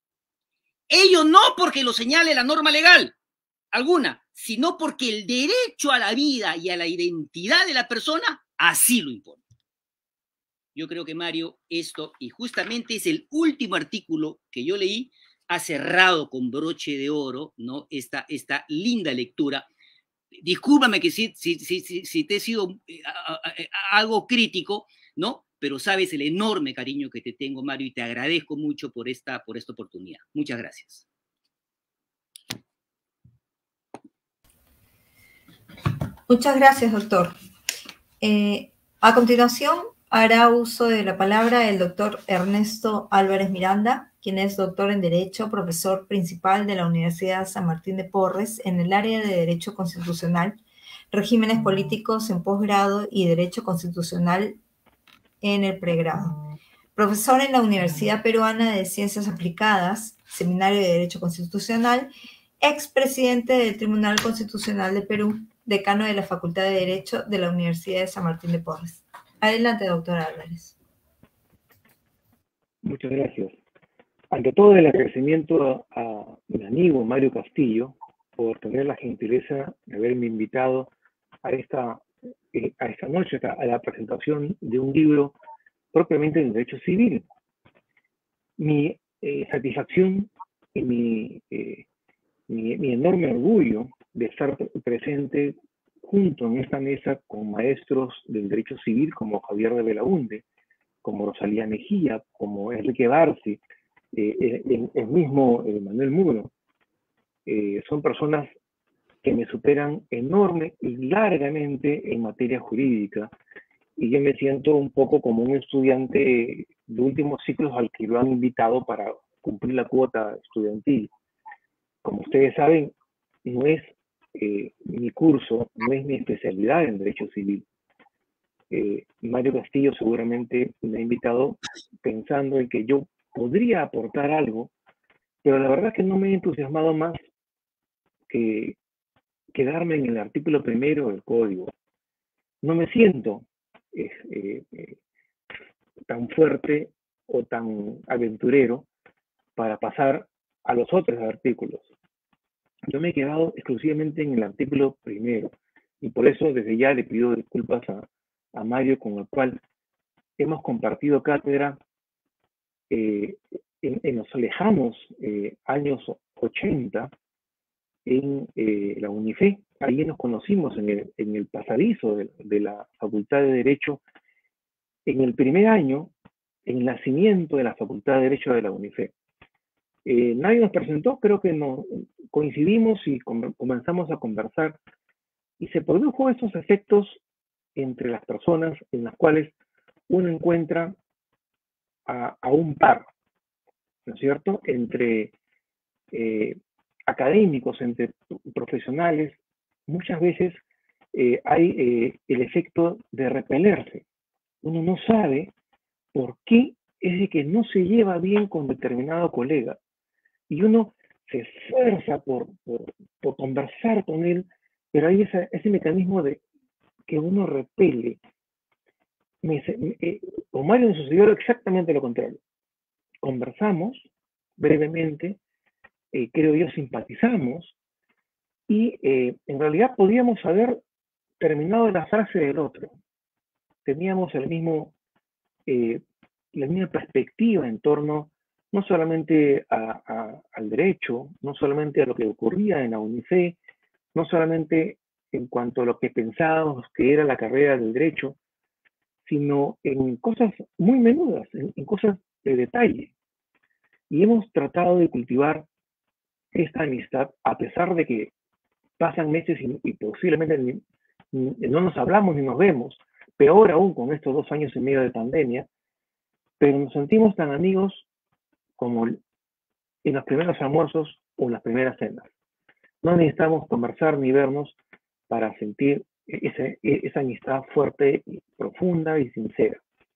Ello no porque lo señale la norma legal alguna, sino porque el derecho a la vida y a la identidad de la persona así lo impone. Yo creo que, Mario, esto, y justamente es el último artículo que yo leí, ha cerrado con broche de oro, ¿no?, esta, esta linda lectura. Discúlpame que si, si, si, si, si te he sido eh, a, a, a, algo crítico, ¿no? Pero sabes el enorme cariño que te tengo, Mario, y te agradezco mucho por esta, por esta oportunidad. Muchas gracias. Muchas gracias, doctor. Eh, a continuación, hará uso de la palabra el doctor Ernesto Álvarez Miranda, quien es doctor en Derecho, profesor principal de la Universidad San Martín de Porres en el área de Derecho Constitucional, Regímenes Políticos en posgrado y Derecho Constitucional en el pregrado. Profesor en la Universidad Peruana de Ciencias Aplicadas, Seminario de Derecho Constitucional, expresidente del Tribunal Constitucional de Perú, decano de la Facultad de Derecho de la Universidad de San Martín de Porres. Adelante, doctor Álvarez. Muchas gracias. Ante todo, el agradecimiento a, a mi amigo Mario Castillo por tener la gentileza de haberme invitado a esta, eh, a esta noche, a la presentación de un libro propiamente en Derecho Civil. Mi eh, satisfacción y mi, eh, mi, mi enorme orgullo de estar presente junto en esta mesa con maestros del Derecho Civil como Javier de Belaúnde, como Rosalía Mejía, como Enrique Barci, eh, el, el mismo eh, Manuel Muro. Eh, son personas que me superan enorme y largamente en materia jurídica, y yo me siento un poco como un estudiante de últimos ciclos al que lo han invitado para cumplir la cuota estudiantil. Como ustedes saben, no es eh, mi curso, no es mi especialidad en Derecho Civil. Eh, Mario Castillo seguramente me ha invitado pensando en que yo podría aportar algo, pero la verdad es que no me he entusiasmado más que quedarme en el artículo primero del código. No me siento eh, eh, eh, tan fuerte o tan aventurero para pasar a los otros artículos. Yo me he quedado exclusivamente en el artículo primero, y por eso desde ya le pido disculpas a, a Mario, con el cual hemos compartido cátedra eh, en, en los lejanos eh, años ochenta en eh, la UNIFE. Ahí nos conocimos en el, en el pasadizo de, de la Facultad de Derecho, en el primer año, en el nacimiento de la Facultad de Derecho de la UNIFE. Eh, nadie nos presentó, creo que nos coincidimos y com comenzamos a conversar, y se produjo esos efectos entre las personas en las cuales uno encuentra a, a un par, ¿no es cierto?, entre eh, académicos, entre profesionales. Muchas veces eh, hay eh, el efecto de repelerse. Uno no sabe por qué es de que no se lleva bien con determinado colega, y uno se esfuerza por, por, por conversar con él, pero hay esa, ese mecanismo de que uno repele. Me, me, eh, con Mario nos sucedió exactamente lo contrario. Conversamos brevemente, eh, creo yo simpatizamos, y eh, en realidad podíamos haber terminado la frase del otro. Teníamos el mismo, eh, la misma perspectiva en torno no solamente a, a, al derecho, no solamente a lo que ocurría en la UNIFE, no solamente en cuanto a lo que pensábamos que era la carrera del derecho, sino en cosas muy menudas, en, en cosas de detalle. Y hemos tratado de cultivar esta amistad, a pesar de que pasan meses y, y posiblemente ni, ni, no nos hablamos ni nos vemos, peor aún con estos dos años y medio de pandemia, pero nos sentimos tan amigos como en los primeros almuerzos o en las primeras cenas. No necesitamos conversar ni vernos para sentir ese, esa amistad fuerte, y profunda y sincera.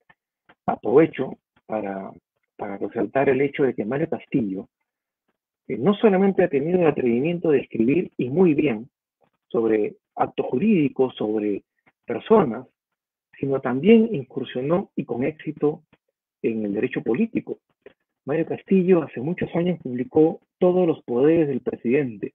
Aprovecho para, para resaltar el hecho de que Mario Castillo eh, no solamente ha tenido el atrevimiento de escribir, y muy bien, sobre actos jurídicos, sobre personas, sino también incursionó, y con éxito, en el derecho político. Mario Castillo hace muchos años publicó Todos los poderes del presidente,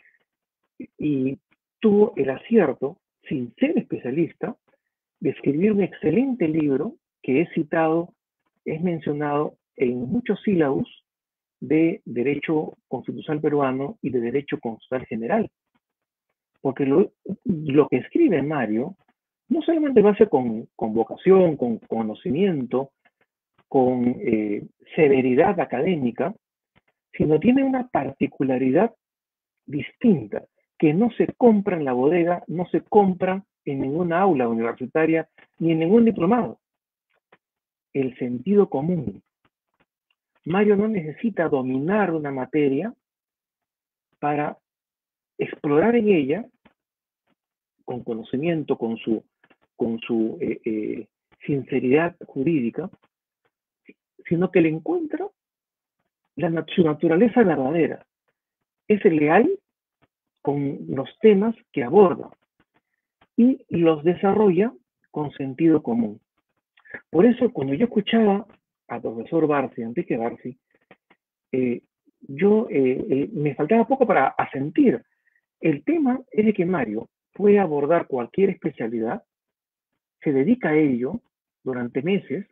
y tuvo el acierto, sin ser especialista, de escribir un excelente libro que es citado, es mencionado en muchos sílabos de derecho constitucional peruano y de derecho constitucional general. Porque lo, lo que escribe Mario no solamente lo hace con, con vocación, con conocimiento, con eh, severidad académica, sino tiene una particularidad distinta, que no se compra en la bodega, no se compra en ninguna aula universitaria, ni en ningún diplomado. El sentido común. Mario no necesita dominar una materia para explorar en ella, con conocimiento, con su, con su eh, eh, sinceridad jurídica, sino que le encuentra la, su naturaleza verdadera. Es leal con los temas que aborda y los desarrolla con sentido común. Por eso, cuando yo escuchaba al profesor Barsi, Enrique Barsi, eh, yo eh, eh, me faltaba poco para asentir. El tema es de que Mario puede abordar cualquier especialidad, se dedica a ello durante meses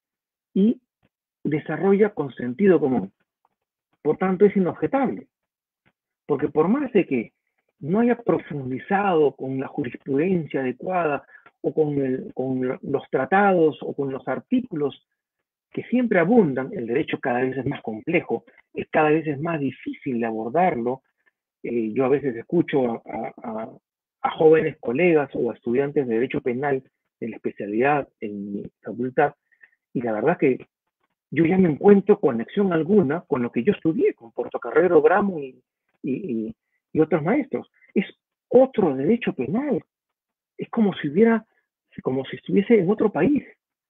y desarrolla con sentido común. Por tanto, es inobjetable. Porque por más de que no haya profundizado con la jurisprudencia adecuada o con, el, con los tratados o con los artículos que siempre abundan, el derecho cada vez es más complejo, es cada vez es más difícil de abordarlo. Eh, yo a veces escucho a, a, a jóvenes colegas o a estudiantes de derecho penal en la especialidad en mi facultad, y la verdad que yo ya no encuentro conexión alguna con lo que yo estudié, con Portocarrero, Bramo y, y, y, y otros maestros. Es otro derecho penal. Es como si hubiera, como si estuviese en otro país.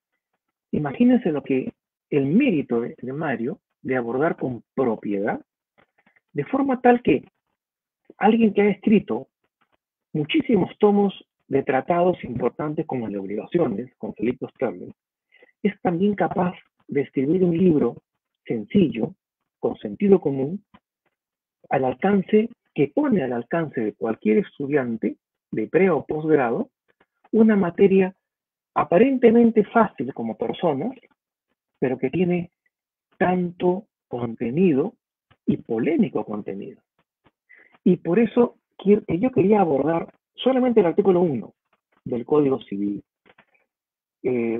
Imagínense lo que el mérito de, de Mario de abordar con propiedad, de forma tal que alguien que ha escrito muchísimos tomos de tratados importantes como el de obligaciones, con Felipe Osterling, es también capaz de escribir un libro sencillo, con sentido común, al alcance, que pone al alcance de cualquier estudiante de pre o posgrado, una materia aparentemente fácil como personas, pero que tiene tanto contenido y polémico contenido. Y por eso yo quería abordar solamente el artículo uno del Código Civil. Eh,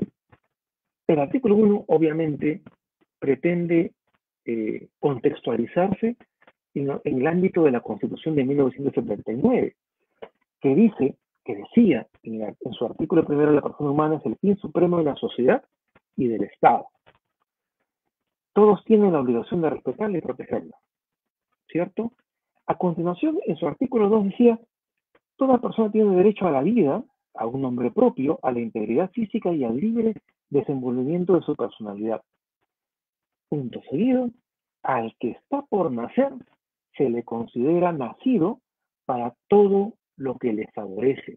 el artículo uno, obviamente, pretende eh, contextualizarse en, en el ámbito de la Constitución de mil novecientos setenta y nueve, que dice, que decía en, la, en su artículo primero, la persona humana es el fin supremo de la sociedad y del Estado. Todos tienen la obligación de respetarla y protegerla, ¿cierto? A continuación, en su artículo dos decía, toda persona tiene derecho a la vida, a un nombre propio, a la integridad física y al libre desenvolvimiento de su personalidad. Punto seguido, al que está por nacer, se le considera nacido para todo lo que le favorece.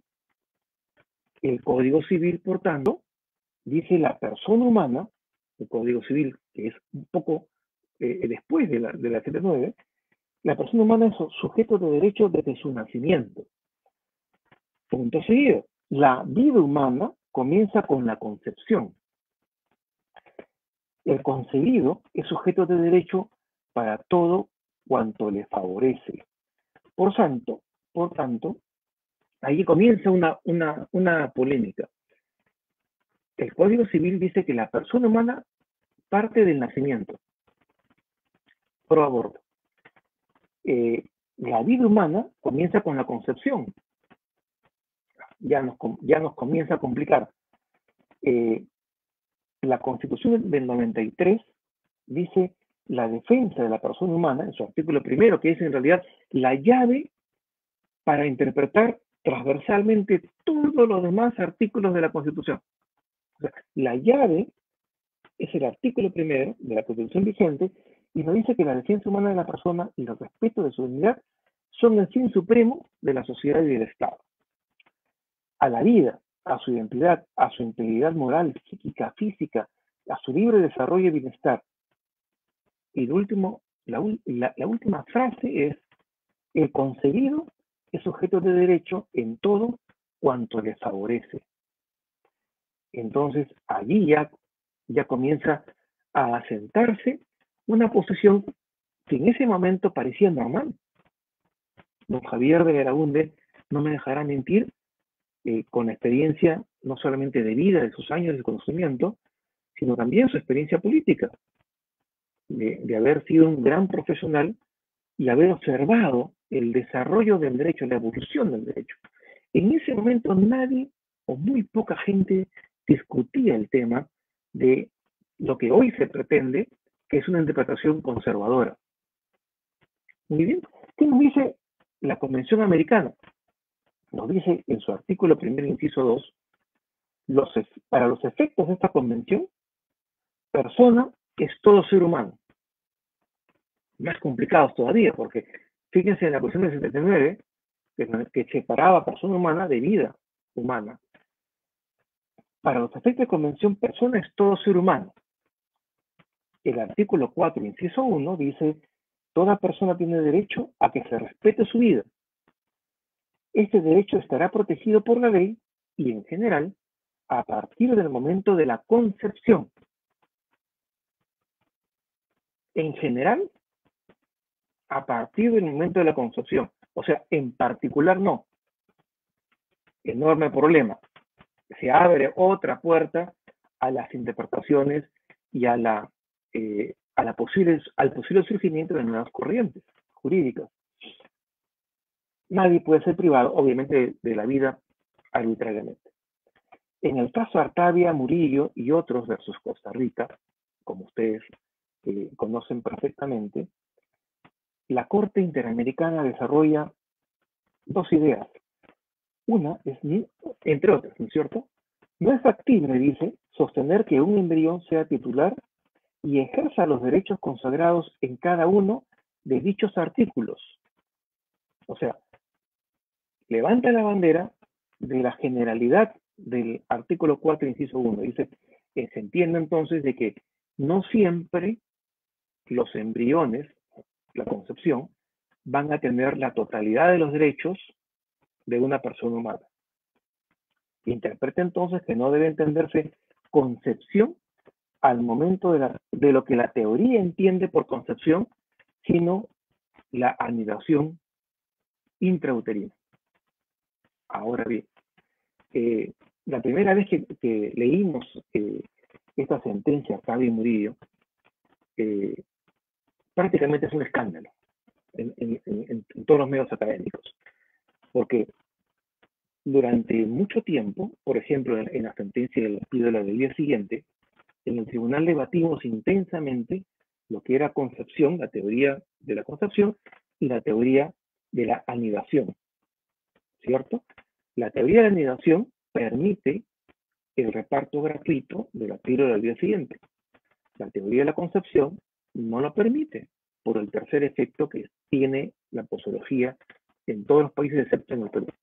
El Código Civil, por tanto, dice la persona humana, el Código Civil, que es un poco eh, después de la, de la setenta y nueve, la persona humana es sujeto de derecho desde su nacimiento. Punto seguido, la vida humana comienza con la concepción. El concebido es sujeto de derecho para todo cuanto le favorece. Por tanto, por tanto, ahí comienza una, una, una polémica. El Código Civil dice que la persona humana parte del nacimiento, pro aborto. Eh, la vida humana comienza con la concepción. Ya nos, ya nos comienza a complicar. Eh, la Constitución del noventa y tres dice la defensa de la persona humana, en su artículo primero, que es en realidad la llave para interpretar transversalmente todos los demás artículos de la Constitución. O sea, la llave es el artículo primero de la Constitución vigente y nos dice que la defensa humana de la persona y el respeto de su dignidad son el fin supremo de la sociedad y del Estado. A la vida, a su identidad, a su integridad moral, psíquica, física, a su libre desarrollo y bienestar. Y el último, la, la, la última frase es, el concebido es sujeto de derecho en todo cuanto le favorece. Entonces, allí ya, ya comienza a asentarse una posición que en ese momento parecía normal. Don Javier de Belaúnde no me dejará mentir, eh, con la experiencia no solamente de vida, de sus años de conocimiento, sino también su experiencia política, de, de haber sido un gran profesional y haber observado el desarrollo del derecho, la evolución del derecho. En ese momento nadie o muy poca gente discutía el tema de lo que hoy se pretende, que es una interpretación conservadora. Muy bien. ¿Qué nos dice la Convención Americana? Nos dice en su artículo primero, inciso dos, los, para los efectos de esta convención, persona es todo ser humano. Más complicados todavía, porque fíjense en la cuestión del setenta y nueve, que, que separaba persona humana de vida humana. Para los efectos de convención, persona es todo ser humano. El artículo cuatro, inciso uno, dice, toda persona tiene derecho a que se respete su vida. Este derecho estará protegido por la ley y, en general, a partir del momento de la concepción. En general, a partir del momento de la concepción. O sea, en particular no. Enorme problema. Se abre otra puerta a las interpretaciones y a la, eh, a la posible, al posible surgimiento de nuevas corrientes jurídicas. Nadie puede ser privado, obviamente, de, de la vida arbitrariamente. En el caso Artavia, Murillo y otros versus Costa Rica, como ustedes eh, conocen perfectamente, la Corte Interamericana desarrolla dos ideas. Una es, entre otras, ¿no es cierto? No es factible, dice, sostener que un embrión sea titular y ejerza los derechos consagrados en cada uno de dichos artículos. O sea, levanta la bandera de la generalidad del artículo cuatro, inciso uno. Dice que se entiende entonces de que no siempre los embriones, la concepción, van a tener la totalidad de los derechos de una persona humana. Interpreta entonces que no debe entenderse concepción al momento de, la, de lo que la teoría entiende por concepción, sino la anidación intrauterina. Ahora bien, eh, la primera vez que, que leímos eh, esta sentencia, Artavia y Murillo, eh, prácticamente es un escándalo en, en, en, en todos los medios académicos, porque durante mucho tiempo, por ejemplo, en, en la sentencia del píldora del día siguiente, en el tribunal debatimos intensamente lo que era concepción, la teoría de la concepción y la teoría de la anidación, ¿cierto? La teoría de la anidación permite el reparto gratuito de la píldora del día siguiente. La teoría de la concepción no lo permite, por el tercer efecto que tiene la posología en todos los países excepto en el Perú.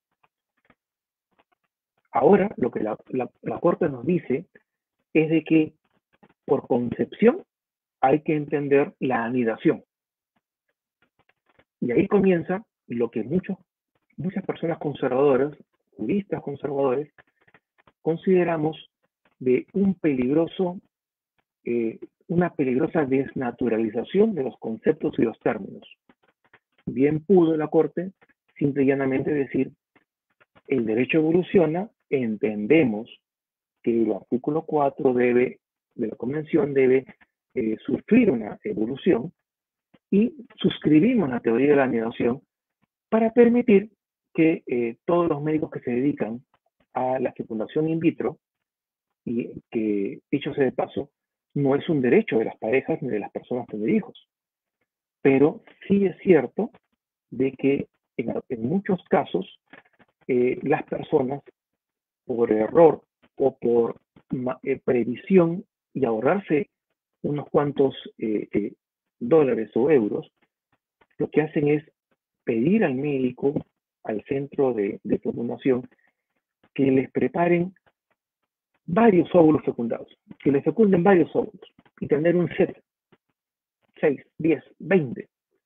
Ahora, lo que la, la, la Corte nos dice es de que por concepción hay que entender la anidación. Y ahí comienza lo que muchos, muchas personas conservadoras, juristas conservadores, consideramos de un peligroso, eh, una peligrosa desnaturalización de los conceptos y los términos. Bien pudo la Corte simple y llanamente decir, el derecho evoluciona, entendemos que el artículo cuatro debe, de la Convención debe eh, sufrir una evolución y suscribimos la teoría de la anidación para permitir que eh, todos los médicos que se dedican a la fecundación in vitro, y que, dicho sea de paso, no es un derecho de las parejas ni de las personas tener hijos, pero sí es cierto de que en, en muchos casos eh, las personas, por error o por eh, previsión y ahorrarse unos cuantos eh, eh, dólares o euros, lo que hacen es pedir al médico, al centro de, de fecundación, que les preparen varios óvulos fecundados, que les fecunden varios óvulos y tener un set, seis, diez, veinte.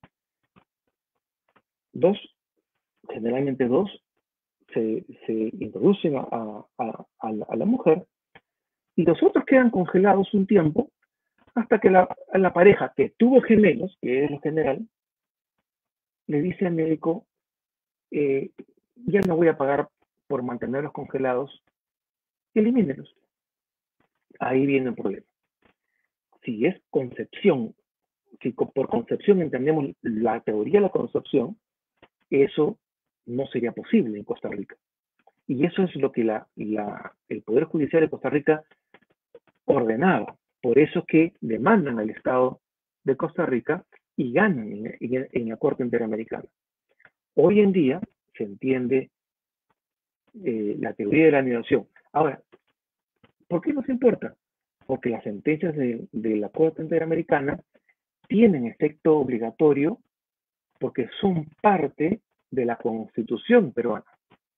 Dos, generalmente dos, se, se introducen a, a, a, a, la, a la mujer y los otros quedan congelados un tiempo hasta que la, la pareja que tuvo gemelos, que es lo general, le dice al médico, eh, ya no voy a pagar por mantenerlos congelados, elimínelos. Ahí viene el problema. Si es concepción, si por concepción entendemos la teoría de la concepción, eso no sería posible en Costa Rica. Y eso es lo que la, la, el Poder Judicial de Costa Rica ordenaba. Por eso es que demandan al Estado de Costa Rica y ganan en, en, en la Corte Interamericana. Hoy en día se entiende eh, la teoría de la anidación. Ahora, ¿por qué nos importa? Porque las sentencias de, de la Corte Interamericana tienen efecto obligatorio porque son parte de la Constitución peruana.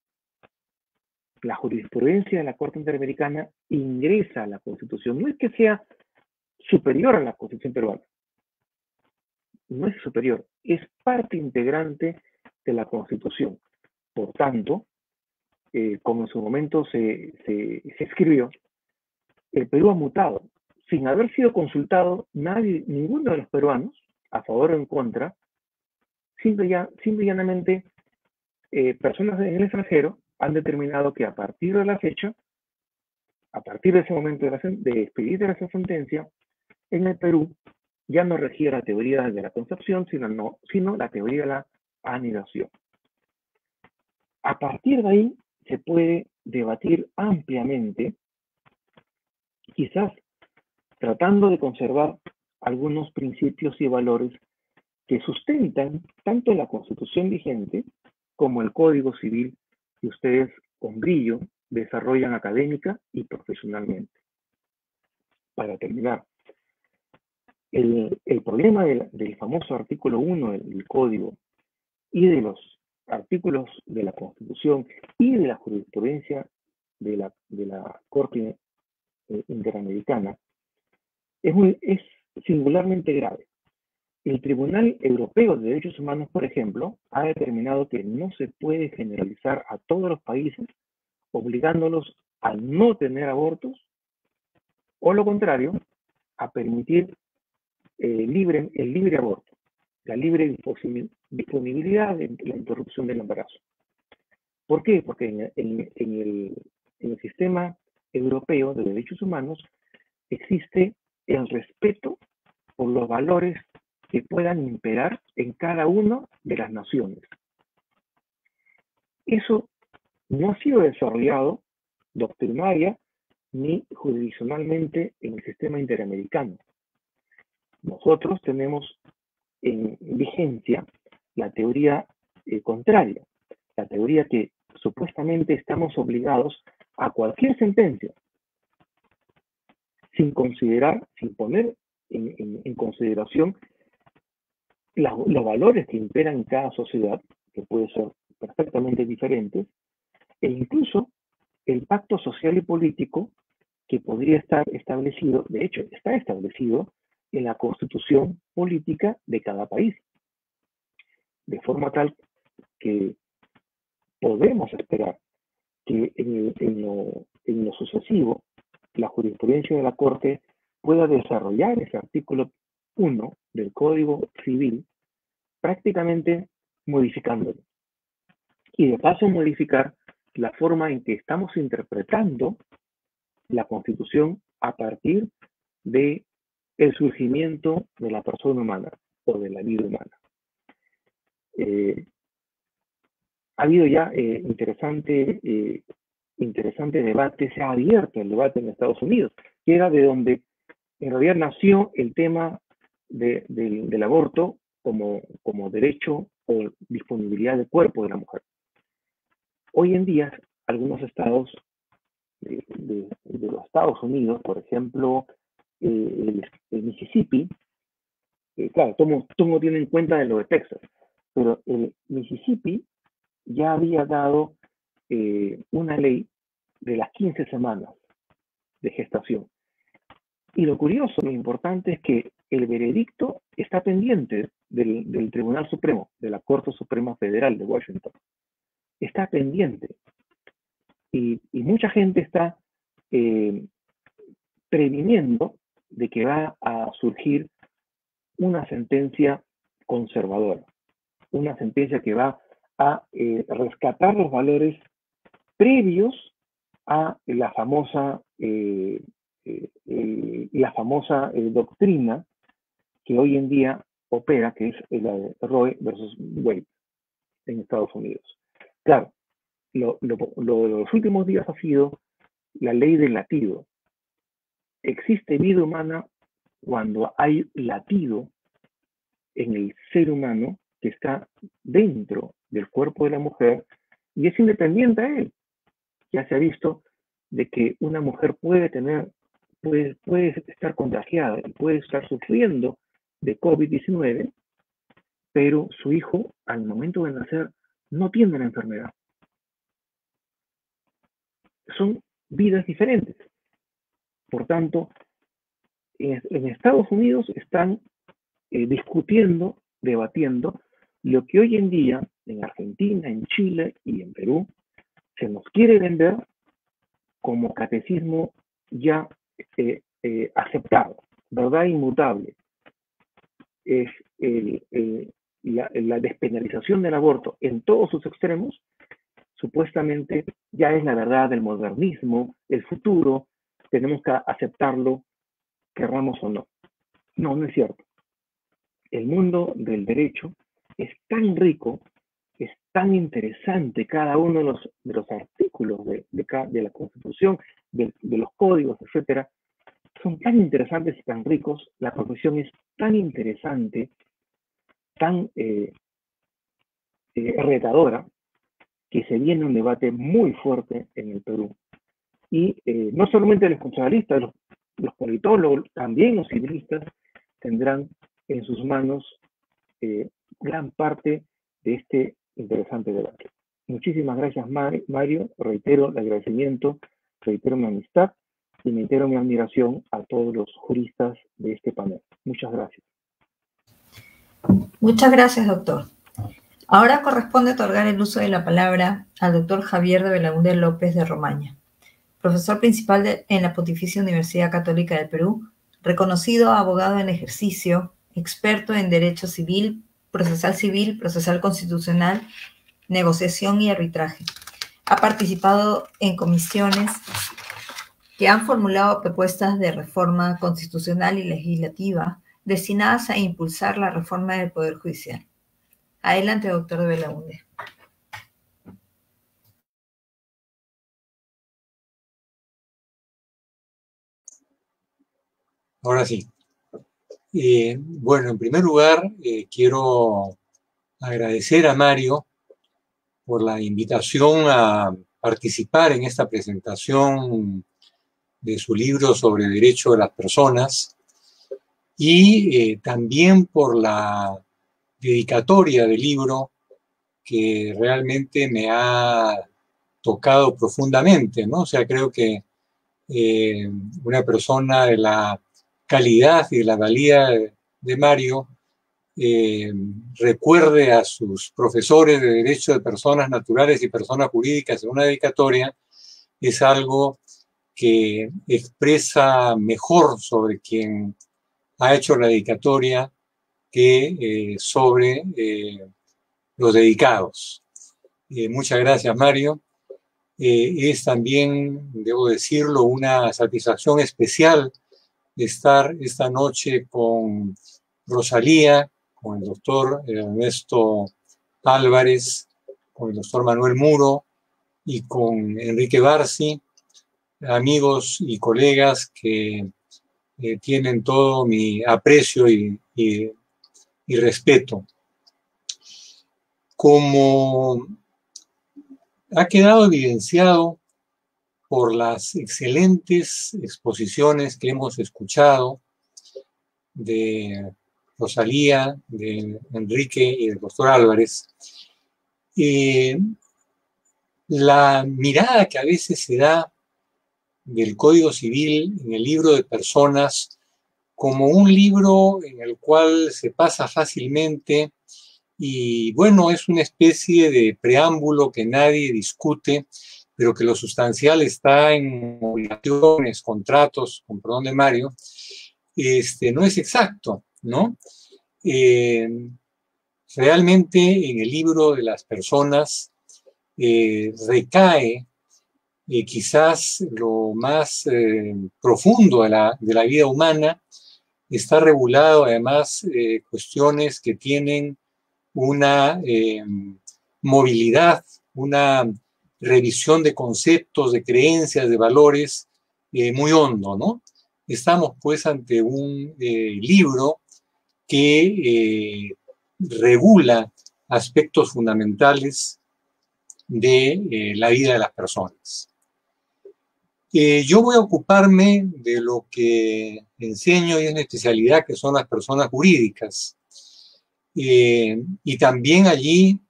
La jurisprudencia de la Corte Interamericana ingresa a la Constitución. No es que sea superior a la Constitución peruana. No es superior, es parte integrante de la Constitución. Por tanto, eh, como en su momento se, se, se escribió, el Perú ha mutado. Sin haber sido consultado nadie, ninguno de los peruanos, a favor o en contra, simple, ya, simple y llanamente, eh, personas en el extranjero han determinado que a partir de la fecha, a partir de ese momento de, la, de expedir de esa sentencia, en el Perú ya no regía la teoría de la concepción, sino, no, sino la teoría de la anidación. A partir de ahí se puede debatir ampliamente, quizás tratando de conservar algunos principios y valores que sustentan tanto la Constitución vigente como el Código Civil que ustedes con brillo desarrollan académica y profesionalmente. Para terminar, el, el problema del, del famoso artículo uno del, del Código y de los artículos de la Constitución y de la jurisprudencia de la, de la Corte eh, Interamericana es, muy, es singularmente grave. El Tribunal Europeo de Derechos Humanos, por ejemplo, ha determinado que no se puede generalizar a todos los países obligándolos a no tener abortos o lo contrario, a permitir eh, libre, el libre aborto, la libre disponibilidad de la interrupción del embarazo. ¿Por qué? Porque en, en, en, el, en el sistema europeo de derechos humanos existe el respeto por los valores que puedan imperar en cada una de las naciones. Eso no ha sido desarrollado doctrinaria ni jurisdiccionalmente en el sistema interamericano. Nosotros tenemos en vigencia la teoría eh, contraria, la teoría que supuestamente estamos obligados a cualquier sentencia, sin considerar, sin poner en, en, en consideración la, los valores que imperan en cada sociedad, que pueden ser perfectamente diferentes, e incluso el pacto social y político que podría estar establecido, de hecho está establecido en la constitución política de cada país, de forma tal que podemos esperar que en, en, lo, en lo sucesivo la jurisprudencia de la Corte pueda desarrollar ese artículo uno del Código Civil, prácticamente modificándolo. Y de paso modificar la forma en que estamos interpretando la Constitución a partir de el surgimiento de la persona humana o de la vida humana. Eh, ha habido ya eh, interesante, eh, interesante debate, se ha abierto el debate en Estados Unidos, que era de donde en realidad nació el tema de, de, del aborto como, como derecho o disponibilidad del cuerpo de la mujer. Hoy en día, algunos estados de, de, de los Estados Unidos, por ejemplo, eh, el, el Mississippi, eh, claro, todo, todo tiene en cuenta de lo de Texas, pero el Mississippi ya había dado eh, una ley de las quince semanas de gestación. Y lo curioso, lo importante es que el veredicto está pendiente del, del Tribunal Supremo, de la Corte Suprema Federal de Washington. Está pendiente. Y, y mucha gente está eh, previniendo de que va a surgir una sentencia conservadora, una sentencia que va a eh, rescatar los valores previos a la famosa, eh, eh, eh, la famosa eh, doctrina que hoy en día opera, que es la de Roe versus Wade en Estados Unidos. Claro, lo, lo, lo de los últimos días ha sido la ley del latido. Existe vida humana cuando hay latido en el ser humano que está dentro del cuerpo de la mujer y es independiente a él. Ya se ha visto de que una mujer puede tener, puede, puede estar contagiada y puede estar sufriendo de COVID diecinueve, pero su hijo al momento de nacer no tiene la enfermedad. Son vidas diferentes. Por tanto, en, en Estados Unidos están eh, discutiendo, debatiendo lo que hoy en día en Argentina, en Chile y en Perú se nos quiere vender como catecismo ya eh, eh, aceptado, verdad inmutable. Es el, el, la, la despenalización del aborto en todos sus extremos, supuestamente ya es la verdad del modernismo, el futuro, tenemos que aceptarlo, querramos o no. No, no es cierto. El mundo del derecho es tan rico, es tan interesante cada uno de los, de los artículos de, de, de la Constitución, de, de los códigos, etcétera, son tan interesantes y tan ricos, la profesión es tan interesante, tan eh, eh, retadora, que se viene un debate muy fuerte en el Perú. Y eh, no solamente los constitucionalistas, los, los politólogos, también los civilistas tendrán en sus manos eh, gran parte de este interesante debate. Muchísimas gracias, Mario. Reitero el agradecimiento, reitero mi amistad y reitero mi admiración a todos los juristas de este panel. Muchas gracias. Muchas gracias, doctor. Ahora corresponde otorgar el uso de la palabra al doctor Javier de Belaúnde López de Romaña, profesor principal de, en la Pontificia Universidad Católica del Perú, reconocido abogado en ejercicio, experto en derecho civil, procesal civil, procesal constitucional, negociación y arbitraje. Ha participado en comisiones que han formulado propuestas de reforma constitucional y legislativa destinadas a impulsar la reforma del Poder Judicial. Adelante, doctor de Belaúnde. Ahora sí. Eh, bueno, en primer lugar, eh, quiero agradecer a Mario por la invitación a participar en esta presentación de su libro sobre Derecho de las Personas y eh, también por la dedicatoria del libro que realmente me ha tocado profundamente, ¿no? O sea, creo que eh, una persona de la calidad y de la valía de, de Mario eh, recuerde a sus profesores de Derecho de Personas Naturales y Personas Jurídicas en una dedicatoria, es algo que expresa mejor sobre quien ha hecho la dedicatoria que eh, sobre eh, los dedicados. Eh, muchas gracias, Mario. Eh, es también, debo decirlo, una satisfacción especial de estar esta noche con Rosalía, con el doctor Ernesto Álvarez, con el doctor Manuel Muro y con Enrique Barsi, amigos y colegas que eh, tienen todo mi aprecio y, y, y respeto. Como ha quedado evidenciado por las excelentes exposiciones que hemos escuchado de Rosalía, de Enrique y del doctor Álvarez, eh, la mirada que a veces se da del Código Civil en el libro de personas como un libro en el cual se pasa fácilmente y, bueno, es una especie de preámbulo que nadie discute, pero que lo sustancial está en obligaciones, contratos, con perdón de Mario, este, no es exacto, ¿no? Eh, realmente en el libro de las personas eh, recae eh, quizás lo más eh, profundo de la, de la vida humana, está regulado además eh, cuestiones que tienen una eh, movilidad, una revisión de conceptos, de creencias, de valores eh, muy hondo, ¿no? Estamos pues ante un eh, libro que eh, regula aspectos fundamentales de eh, la vida de las personas. Eh, yo voy a ocuparme de lo que enseño y es mi especialidad, que son las personas jurídicas. Eh, y también allí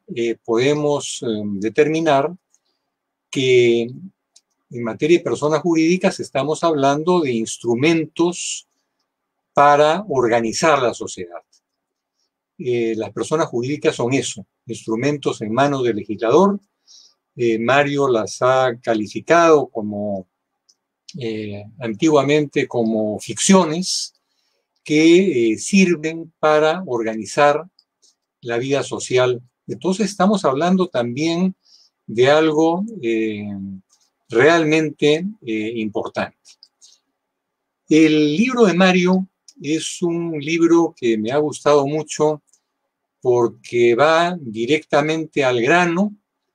eh, podemos eh, determinar que en materia de personas jurídicas estamos hablando de instrumentos para organizar la sociedad. Eh, las personas jurídicas son eso, instrumentos en manos del legislador. Eh, Mario las ha calificado como eh, antiguamente como ficciones que eh, sirven para organizar la vida social. Entonces estamos hablando también de algo eh, realmente eh, importante. El libro de Mario es un libro que me ha gustado mucho porque va directamente al grano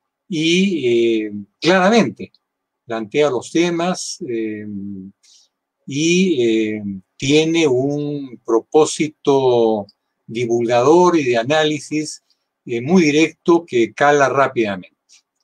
y eh, claramente plantea los temas eh, y eh, tiene un propósito divulgador y de análisis eh, muy directo que cala rápidamente.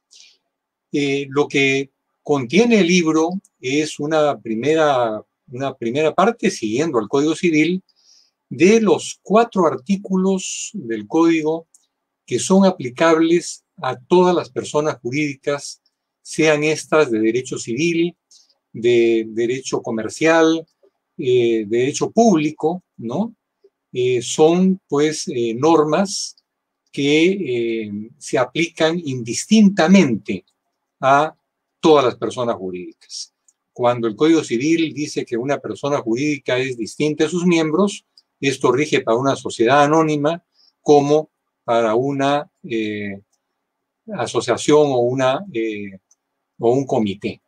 Eh, lo que contiene el libro es una primera, una primera parte, siguiendo al Código Civil, de los cuatro artículos del Código que son aplicables a todas las personas jurídicas, sean estas de derecho civil, de derecho comercial, eh, de derecho público, ¿no? Eh, son, pues, eh, normas que eh, se aplican indistintamente a todas las personas jurídicas. Cuando el Código Civil dice que una persona jurídica es distinta a sus miembros, esto rige para una sociedad anónima como para una eh, asociación o, una, eh, o un comité.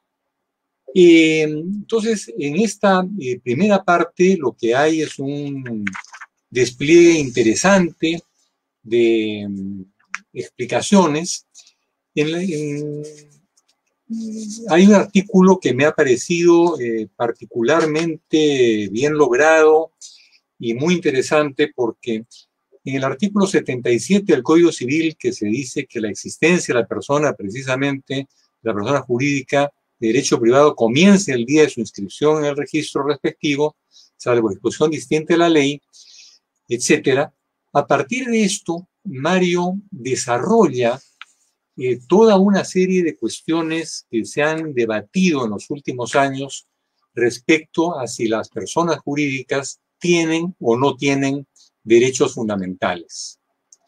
Eh, entonces, en esta eh, primera parte lo que hay es un despliegue interesante de um, explicaciones. En la, en, hay un artículo que me ha parecido eh, particularmente bien logrado y muy interesante porque en el artículo setenta y siete del Código Civil, que se dice que la existencia de la persona, precisamente la persona jurídica de derecho privado, comienza el día de su inscripción en el registro respectivo, salvo disposición distinta de la ley, etcétera. A partir de esto, Mario desarrolla eh, toda una serie de cuestiones que se han debatido en los últimos años respecto a si las personas jurídicas tienen o no tienen derechos fundamentales.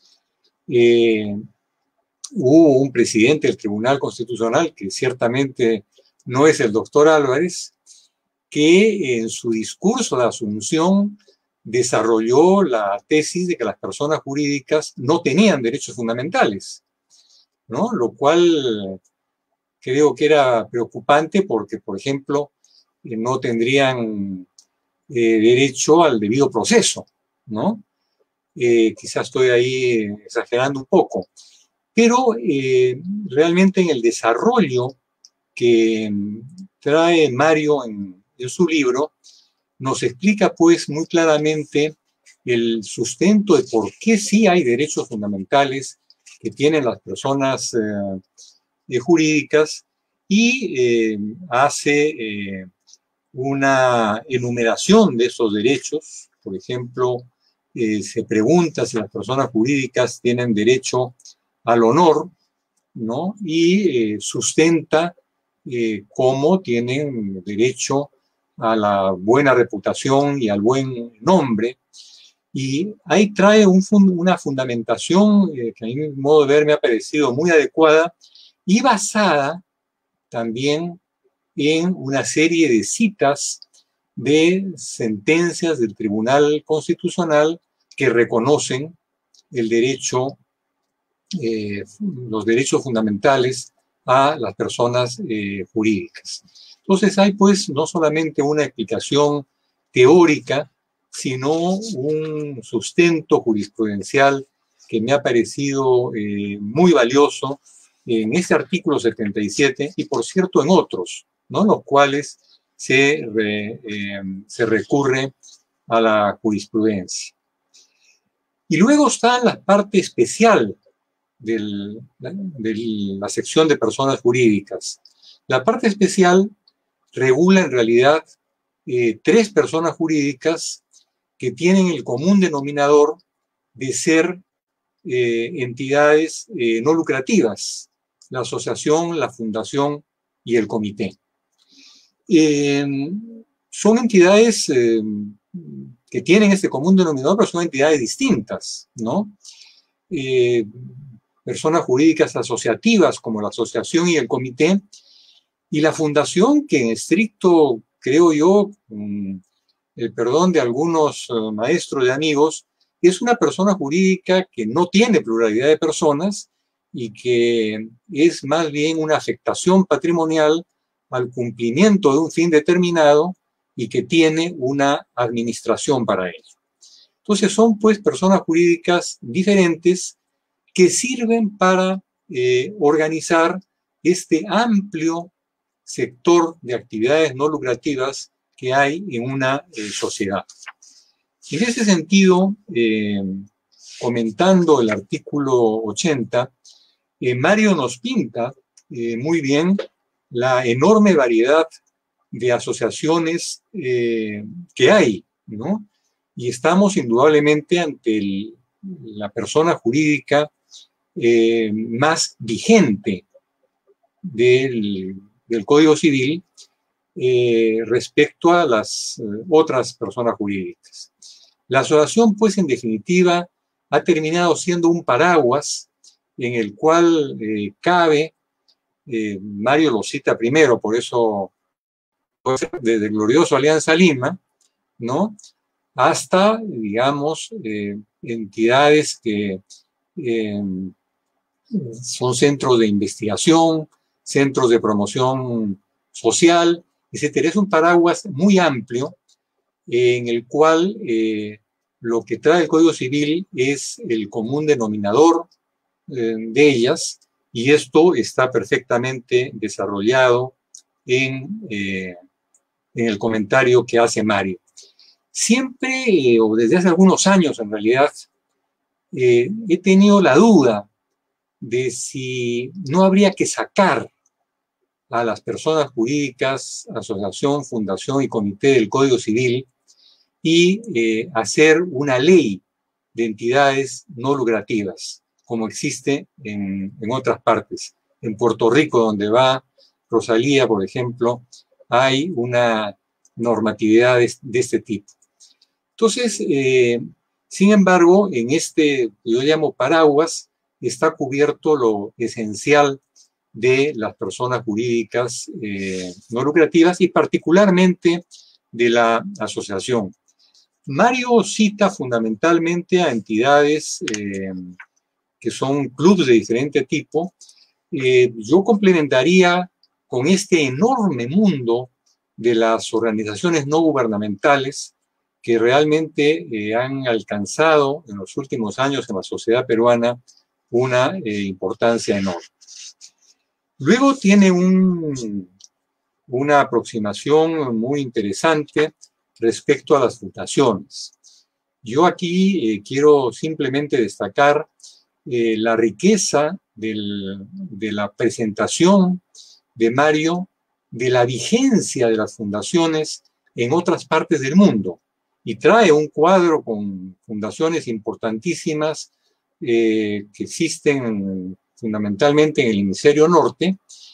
Eh, hubo un presidente del Tribunal Constitucional, que ciertamente no es el doctor Álvarez, que en su discurso de asunción desarrolló la tesis de que las personas jurídicas no tenían derechos fundamentales, ¿no? Lo cual creo que era preocupante porque, por ejemplo, eh, no tendrían eh, derecho al debido proceso, ¿no? Eh, quizás estoy ahí exagerando un poco, pero eh, realmente en el desarrollo que trae Mario en, en su libro, nos explica pues muy claramente el sustento de por qué sí hay derechos fundamentales que tienen las personas eh, jurídicas y eh, hace eh, una enumeración de esos derechos. Por ejemplo, eh, se pregunta si las personas jurídicas tienen derecho al honor, ¿no? Y eh, sustenta eh, cómo tienen derecho a la buena reputación y al buen nombre. Y ahí trae un fund una fundamentación eh, que a mi modo de ver me ha parecido muy adecuada y basada también en una serie de citas de sentencias del Tribunal Constitucional que reconocen el derecho, eh, los derechos fundamentales a las personas eh, jurídicas. Entonces hay pues no solamente una explicación teórica, sino un sustento jurisprudencial que me ha parecido eh, muy valioso en este artículo setenta y siete y por cierto en otros, ¿no? Los cuales se, re, eh, se recurre a la jurisprudencia. Y luego está la parte especial del, de la sección de personas jurídicas. La parte especial regula en realidad eh, tres personas jurídicas que tienen el común denominador de ser eh, entidades eh, no lucrativas, la asociación, la fundación y el comité. Eh, son entidades eh, que tienen este común denominador, pero son entidades distintas, ¿no? Eh, personas jurídicas asociativas como la asociación y el comité, y la fundación, que en estricto, creo yo, con el perdón de algunos uh, maestros y amigos, es una persona jurídica que no tiene pluralidad de personas y que es más bien una afectación patrimonial al cumplimiento de un fin determinado y que tiene una administración para ello. Entonces son pues personas jurídicas diferentes que sirven para eh, organizar este amplio sector de actividades no lucrativas que hay en una eh, sociedad. En ese sentido, eh, comentando el artículo ochenta, eh, Mario nos pinta eh, muy bien la enorme variedad de asociaciones eh, que hay, ¿no? Y estamos indudablemente ante el, la persona jurídica eh, más vigente del, del Código Civil eh, respecto a las eh, otras personas jurídicas. La asociación, pues, en definitiva, ha terminado siendo un paraguas en el cual eh, cabe, eh, Mario lo cita primero, por eso, desde el glorioso Alianza Lima, ¿no?, hasta, digamos, eh, entidades que eh, son centros de investigación, centros de promoción social, etcétera. Es un paraguas muy amplio en el cual eh, lo que trae el Código Civil es el común denominador eh, de ellas, y esto está perfectamente desarrollado en, eh, en el comentario que hace Mario. Siempre, eh, o desde hace algunos años en realidad, eh, he tenido la duda de si no habría que sacar a las personas jurídicas, asociación, fundación y comité del Código Civil y eh, hacer una ley de entidades no lucrativas, como existe en, en otras partes. En Puerto Rico, donde va Rosalía, por ejemplo, hay una normatividad de, de este tipo. Entonces, eh, sin embargo, en este, yo llamo paraguas, está cubierto lo esencial de las personas jurídicas eh, no lucrativas y particularmente de la asociación. Mario cita fundamentalmente a entidades eh, que son clubes de diferente tipo. Eh, yo complementaría con este enorme mundo de las organizaciones no gubernamentales que realmente eh, han alcanzado en los últimos años en la sociedad peruana una eh, importancia enorme. Luego tiene un, una aproximación muy interesante respecto a las fundaciones. Yo aquí eh, quiero simplemente destacar eh, la riqueza del, de la presentación de Mario de la vigencia de las fundaciones en otras partes del mundo, y trae un cuadro con fundaciones importantísimas eh, que existen fundamentalmente en el hemisferio norte,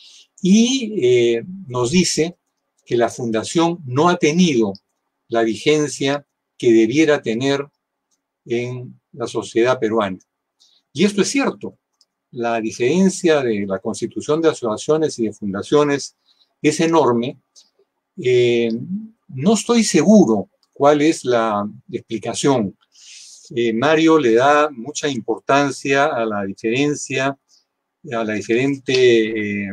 y eh, nos dice que la fundación no ha tenido la vigencia que debiera tener en la sociedad peruana. Y esto es cierto. La diferencia de la constitución de asociaciones y de fundaciones es enorme. Eh, no estoy seguro cuál es la explicación. Eh, Mario le da mucha importancia a la diferencia, a la diferente eh,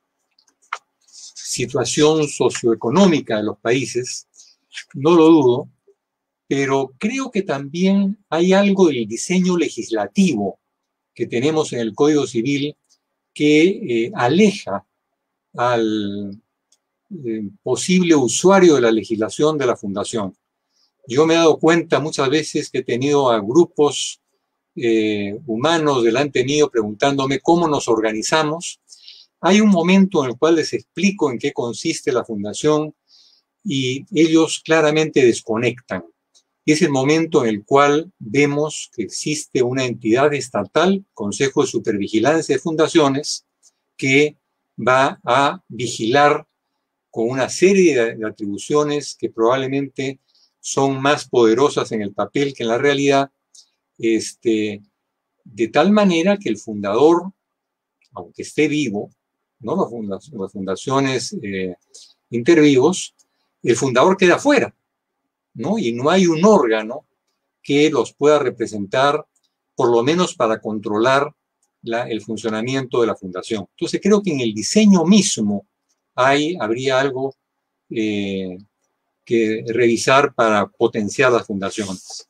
situación socioeconómica de los países. No lo dudo, pero creo que también hay algo del diseño legislativo que tenemos en el Código Civil que eh, aleja al eh, posible usuario de la legislación de la fundación. Yo me he dado cuenta muchas veces que he tenido a grupos eh, humanos delante mío preguntándome cómo nos organizamos. Hay un momento en el cual les explico en qué consiste la fundación y ellos claramente desconectan. es el momento en el cual vemos que existe una entidad estatal, Consejo de Supervigilancia de Fundaciones, que va a vigilar con una serie de atribuciones que probablemente son más poderosas en el papel que en la realidad, este, de tal manera que el fundador, aunque esté vivo, ¿no? Las fundaciones, las fundaciones eh, intervivos, el fundador queda fuera, ¿no? Y no hay un órgano que los pueda representar, por lo menos para controlar la, el funcionamiento de la fundación. Entonces creo que en el diseño mismo hay, habría algo eh, que revisar para potenciar las fundaciones.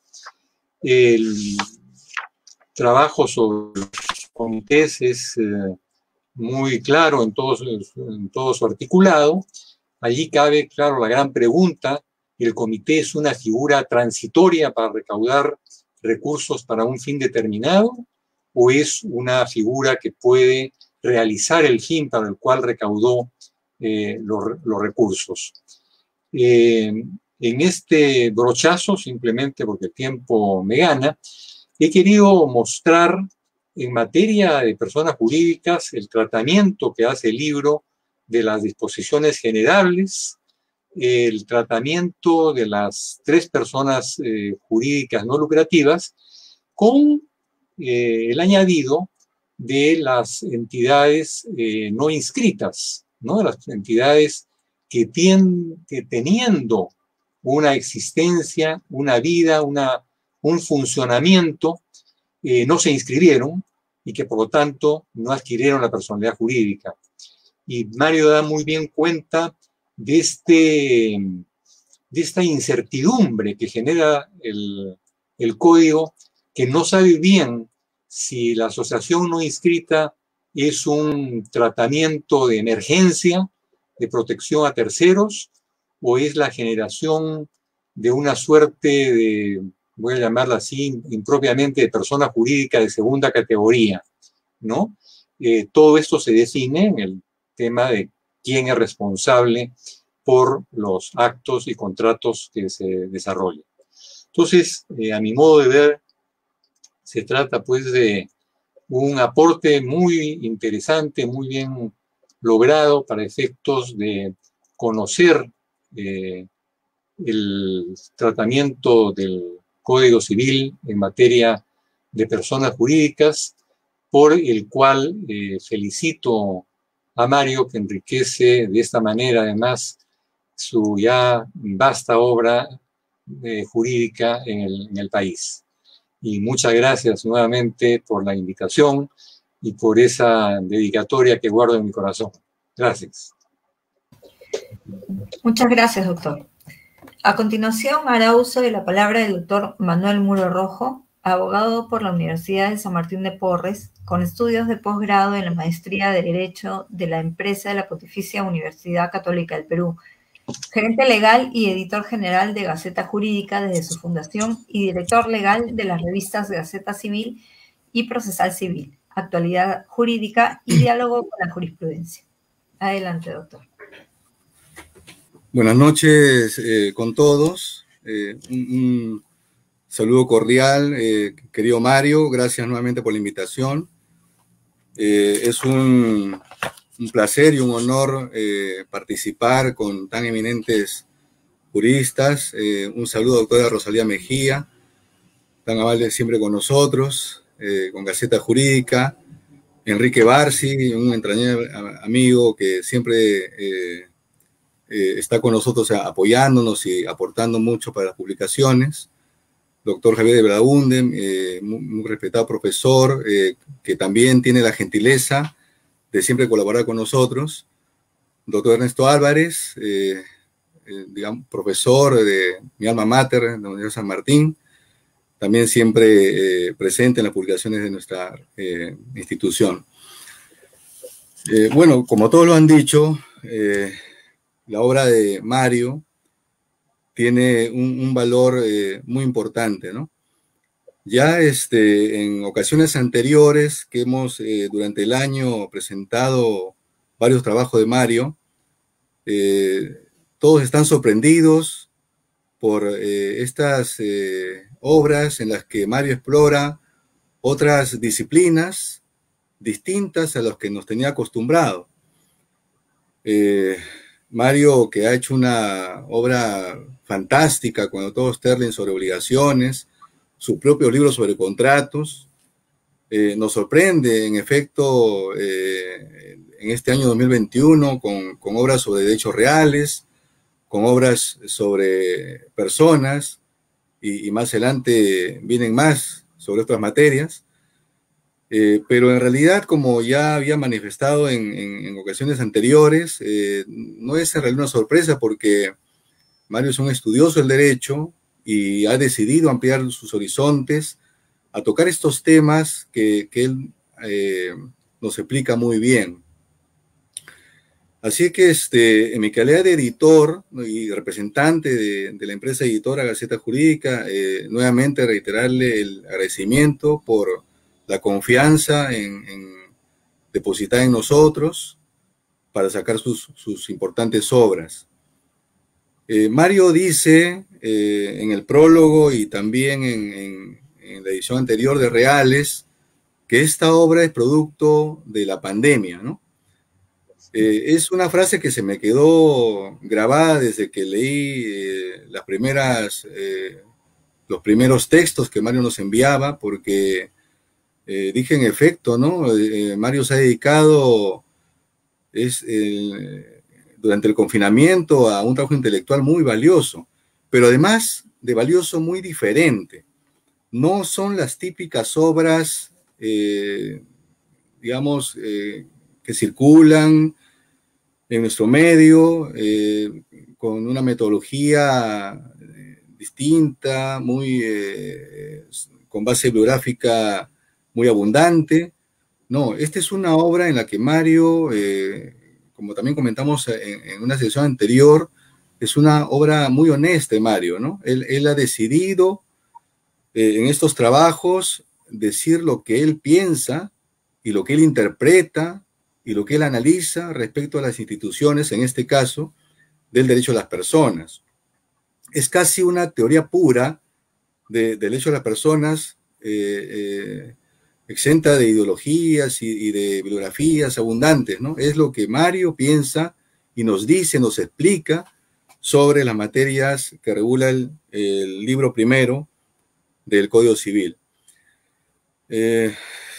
El trabajo sobre los comités es eh, muy claro en todo, en todo su articulado. Allí cabe, claro, la gran pregunta: ¿el comité es una figura transitoria para recaudar recursos para un fin determinado o es una figura que puede realizar el fin para el cual recaudó eh, los, los recursos? Eh, en este brochazo, simplemente porque el tiempo me gana, he querido mostrar en materia de personas jurídicas el tratamiento que hace el libro de las disposiciones generables, el tratamiento de las tres personas eh, jurídicas no lucrativas, con eh, el añadido de las entidades eh, no inscritas, ¿no? De las entidades que, tienen, que teniendo una existencia, una vida, una, un funcionamiento, eh, no se inscribieron y que por lo tanto no adquirieron la personalidad jurídica. Y Mario da muy bien cuenta de, este, de esta incertidumbre que genera el, el código, que no sabe bien si la asociación no inscrita es un tratamiento de emergencia, de protección a terceros, o es la generación de una suerte de, voy a llamarla así impropiamente, de persona jurídica de segunda categoría, ¿no? Eh, todo esto se define en el tema de quién es responsable por los actos y contratos que se desarrollan. Entonces, eh, a mi modo de ver, se trata pues de un aporte muy interesante, muy bien logrado para efectos de conocer eh, el tratamiento del Código Civil en materia de personas jurídicas, por el cual eh, felicito a Mario, que enriquece de esta manera además su ya vasta obra eh, jurídica en el, en el país. Y muchas gracias nuevamente por la invitación y por esa dedicatoria que guardo en mi corazón. Gracias. Muchas gracias, doctor. A continuación, hará uso de la palabra el doctor Manuel Muro Rojo, abogado por la Universidad de San Martín de Porres, con estudios de posgrado en la Maestría de Derecho de la Empresa de la Pontificia Universidad Católica del Perú, gerente legal y editor general de Gaceta Jurídica desde su fundación y director legal de las revistas Gaceta Civil y Procesal Civil, Actualidad Jurídica y Diálogo con la Jurisprudencia. Adelante, doctor. Buenas noches eh, con todos. Eh, un, un saludo cordial, eh, querido Mario. Gracias nuevamente por la invitación. Eh, es un, un placer y un honor eh, participar con tan eminentes juristas. Eh, un saludo a la doctora Rosalía Mejía, tan amable siempre con nosotros, eh, con Gaceta Jurídica. Enrique Barsi, un entrañable amigo que siempre eh, eh, está con nosotros apoyándonos y aportando mucho para las publicaciones. Doctor Javier de Belaúnde, eh, muy, muy respetado profesor, eh, que también tiene la gentileza de siempre colaborar con nosotros. Doctor Ernesto Álvarez, eh, eh, digamos, profesor de mi alma mater, de la Universidad de San Martín, también siempre eh, presente en las publicaciones de nuestra eh, institución. Eh, bueno, como todos lo han dicho, eh, la obra de Mario tiene un, un valor eh, muy importante, ¿no? Ya este, en ocasiones anteriores que hemos eh, durante el año presentado varios trabajos de Mario, eh, todos están sorprendidos por eh, estas eh, obras en las que Mario explora otras disciplinas distintas a las que nos tenía acostumbrado. Eh, Mario, que ha hecho una obra fantástica con el doctor Sterling sobre obligaciones, su propio libro sobre contratos, eh, nos sorprende, en efecto, eh, en este año dos mil veintiuno con, con obras sobre derechos reales, con obras sobre personas, y, y más adelante vienen más sobre otras materias. Eh, pero en realidad, como ya había manifestado en, en, en ocasiones anteriores, eh, no es en realidad una sorpresa, porque Mario es un estudioso del derecho y ha decidido ampliar sus horizontes a tocar estos temas que, que él eh, nos explica muy bien. Así que este, en mi calidad de editor y representante de, de la empresa editora Gaceta Jurídica, eh, nuevamente reiterarle el agradecimiento por la confianza en, en depositada en nosotros para sacar sus, sus importantes obras. Eh, Mario dice eh, en el prólogo y también en, en, en la edición anterior de Reales que esta obra es producto de la pandemia, ¿no? Eh, es una frase que se me quedó grabada desde que leí eh, las primeras, eh, los primeros textos que Mario nos enviaba, porque Eh, dije en efecto, ¿no? Eh, Mario se ha dedicado es, eh, durante el confinamiento a un trabajo intelectual muy valioso, pero además de valioso muy diferente. No son las típicas obras, eh, digamos, eh, que circulan en nuestro medio, eh, con una metodología eh, distinta, muy, eh, con base bibliográfica muy abundante. No, esta es una obra en la que Mario, eh, como también comentamos en, en una sesión anterior, es una obra muy honesta de Mario, ¿no? Él, él ha decidido eh, en estos trabajos decir lo que él piensa y lo que él interpreta y lo que él analiza respecto a las instituciones, en este caso, del derecho de las personas. Es casi una teoría pura de, del derecho de las personas, eh, eh, exenta de ideologías y, y de bibliografías abundantes, ¿no? Es lo que Mario piensa y nos dice, nos explica sobre las materias que regula el, el libro primero del Código Civil. Eh,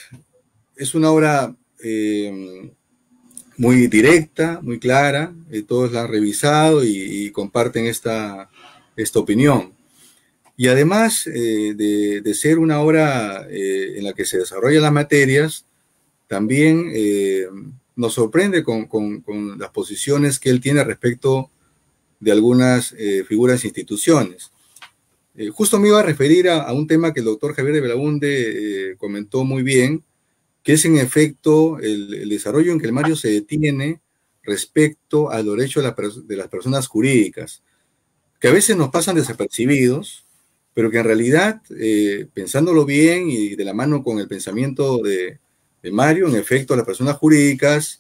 es una obra eh, muy directa, muy clara, eh, todos la han revisado y, y comparten esta, esta opinión. Y además eh, de, de ser una obra eh, en la que se desarrollan las materias, también eh, nos sorprende con, con, con las posiciones que él tiene respecto de algunas eh, figuras e instituciones. Eh, justo me iba a referir a, a un tema que el doctor Javier de Belaunde eh, comentó muy bien, que es en efecto el, el desarrollo en que el Mario se detiene respecto al derecho de, la, de las personas jurídicas, que a veces nos pasan desapercibidos, pero que en realidad, eh, pensándolo bien y de la mano con el pensamiento de, de Mario, en efecto, las personas jurídicas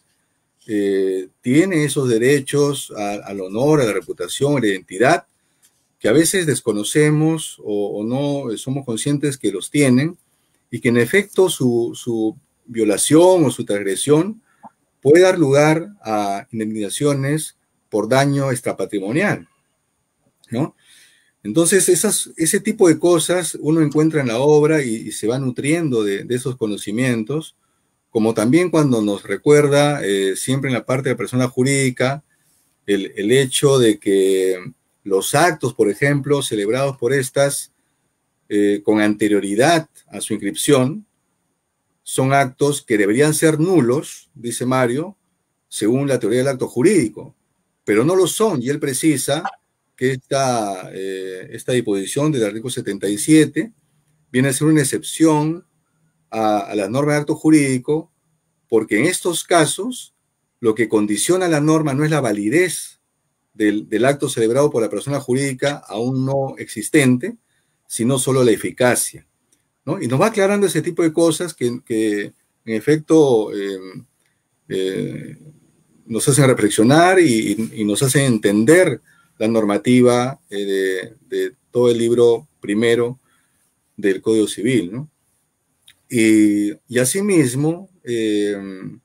eh, tienen esos derechos a, al honor, a la reputación, a la identidad, que a veces desconocemos o, o no somos conscientes que los tienen, y que en efecto su, su violación o su transgresión puede dar lugar a indemnizaciones por daño extrapatrimonial, ¿no? Entonces, esas, ese tipo de cosas uno encuentra en la obra y, y se va nutriendo de, de esos conocimientos, como también cuando nos recuerda eh, siempre en la parte de la persona jurídica el, el hecho de que los actos, por ejemplo, celebrados por estas eh, con anterioridad a su inscripción, son actos que deberían ser nulos, dice Mario, según la teoría del acto jurídico, pero no lo son, y él precisa que esta, eh, esta disposición del artículo setenta y siete viene a ser una excepción a, a las normas de acto jurídico, porque en estos casos lo que condiciona la norma no es la validez del, del acto celebrado por la persona jurídica aún no existente, sino solo la eficacia, ¿no? Y nos va aclarando ese tipo de cosas que, que en efecto eh, eh, nos hacen reflexionar y, y nos hacen entender la normativa eh, de, de todo el libro primero del Código Civil, ¿no? Y, y asimismo, eh,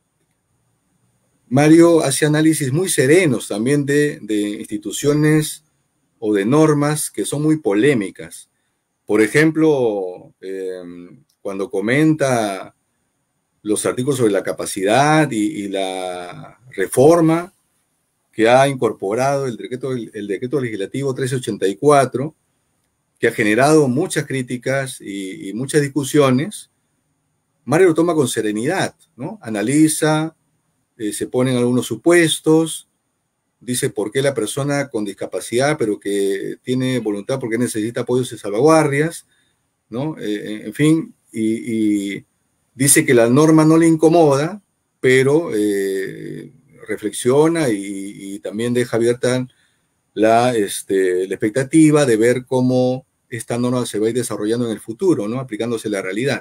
Mario hace análisis muy serenos también de, de instituciones o de normas que son muy polémicas. Por ejemplo, eh, cuando comenta los artículos sobre la capacidad y, y la reforma que ha incorporado el decreto, el, el decreto legislativo trescientos ochenta y cuatro, que ha generado muchas críticas y, y muchas discusiones, Mario lo toma con serenidad, ¿no? Analiza, eh, se ponen algunos supuestos, dice por qué la persona con discapacidad, pero que tiene voluntad, porque necesita apoyos y salvaguardias, ¿no? Eh, en fin, y, y dice que la norma no le incomoda, pero eh, reflexiona y, y también deja abierta la, este, la expectativa de ver cómo esta norma se va a ir desarrollando en el futuro, ¿no? Aplicándose a la realidad.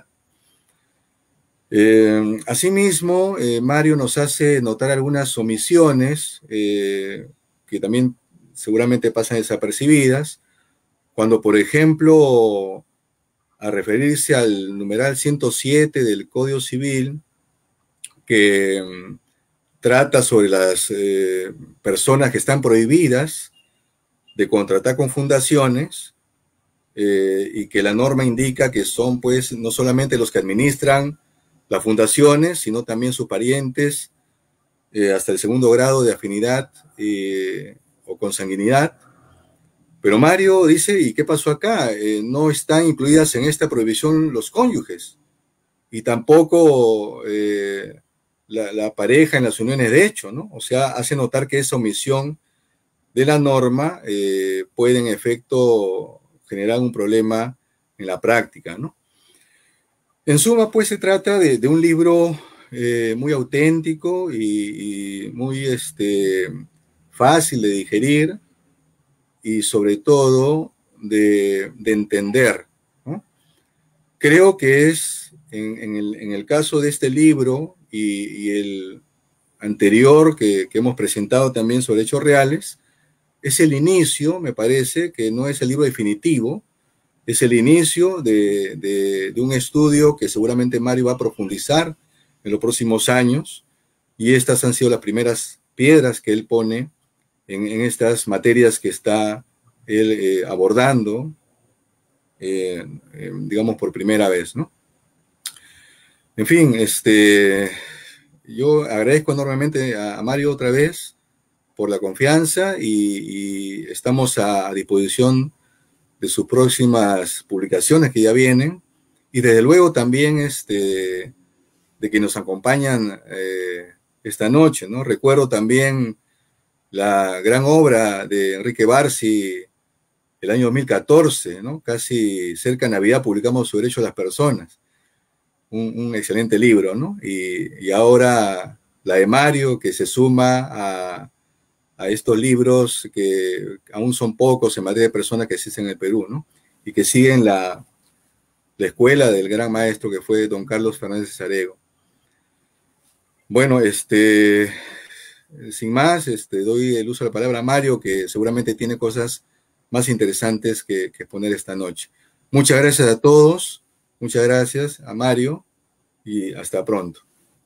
Eh, asimismo, eh, Mario nos hace notar algunas omisiones eh, que también seguramente pasan desapercibidas, cuando, por ejemplo, a referirse al numeral ciento siete del Código Civil, que um, trata sobre las eh, personas que están prohibidas de contratar con fundaciones, eh, y que la norma indica que son, pues, no solamente los que administran las fundaciones, sino también sus parientes, eh, hasta el segundo grado de afinidad eh, o consanguinidad. Pero Mario dice, ¿y qué pasó acá? Eh, no están incluidas en esta prohibición los cónyuges, y tampoco eh, la, la pareja en las uniones de hecho, ¿no? O sea, hace notar que esa omisión de la norma eh, puede en efecto generar un problema en la práctica, ¿no? En suma, pues se trata de, de un libro eh, muy auténtico y, y muy este, fácil de digerir y sobre todo de, de entender, ¿no? Creo que es, en, en, el, en el caso de este libro y, y el anterior que, que hemos presentado también sobre hechos reales, es el inicio, me parece, que no es el libro definitivo, es el inicio de, de, de un estudio que seguramente Mario va a profundizar en los próximos años, y estas han sido las primeras piedras que él pone en, en estas materias que está él eh, abordando, eh, eh, digamos, por primera vez, ¿no? En fin, este, yo agradezco enormemente a, a Mario otra vez por la confianza, y, y estamos a, a disposición de sus próximas publicaciones que ya vienen, y desde luego también este, de que nos acompañan eh, esta noche, ¿no? Recuerdo también la gran obra de Enrique Barsi el año dos mil catorce, ¿no? Casi cerca de Navidad publicamos Su Derecho a las Personas, un, un excelente libro, ¿no? Y, y ahora la de Mario, que se suma a a estos libros que aún son pocos en materia de personas que existen en el Perú, ¿no? Y que siguen la, la escuela del gran maestro que fue don Carlos Fernández Sarego. Bueno, este, sin más, este, doy el uso de la palabra a Mario, que seguramente tiene cosas más interesantes que, que exponer esta noche. Muchas gracias a todos, muchas gracias a Mario, y hasta pronto.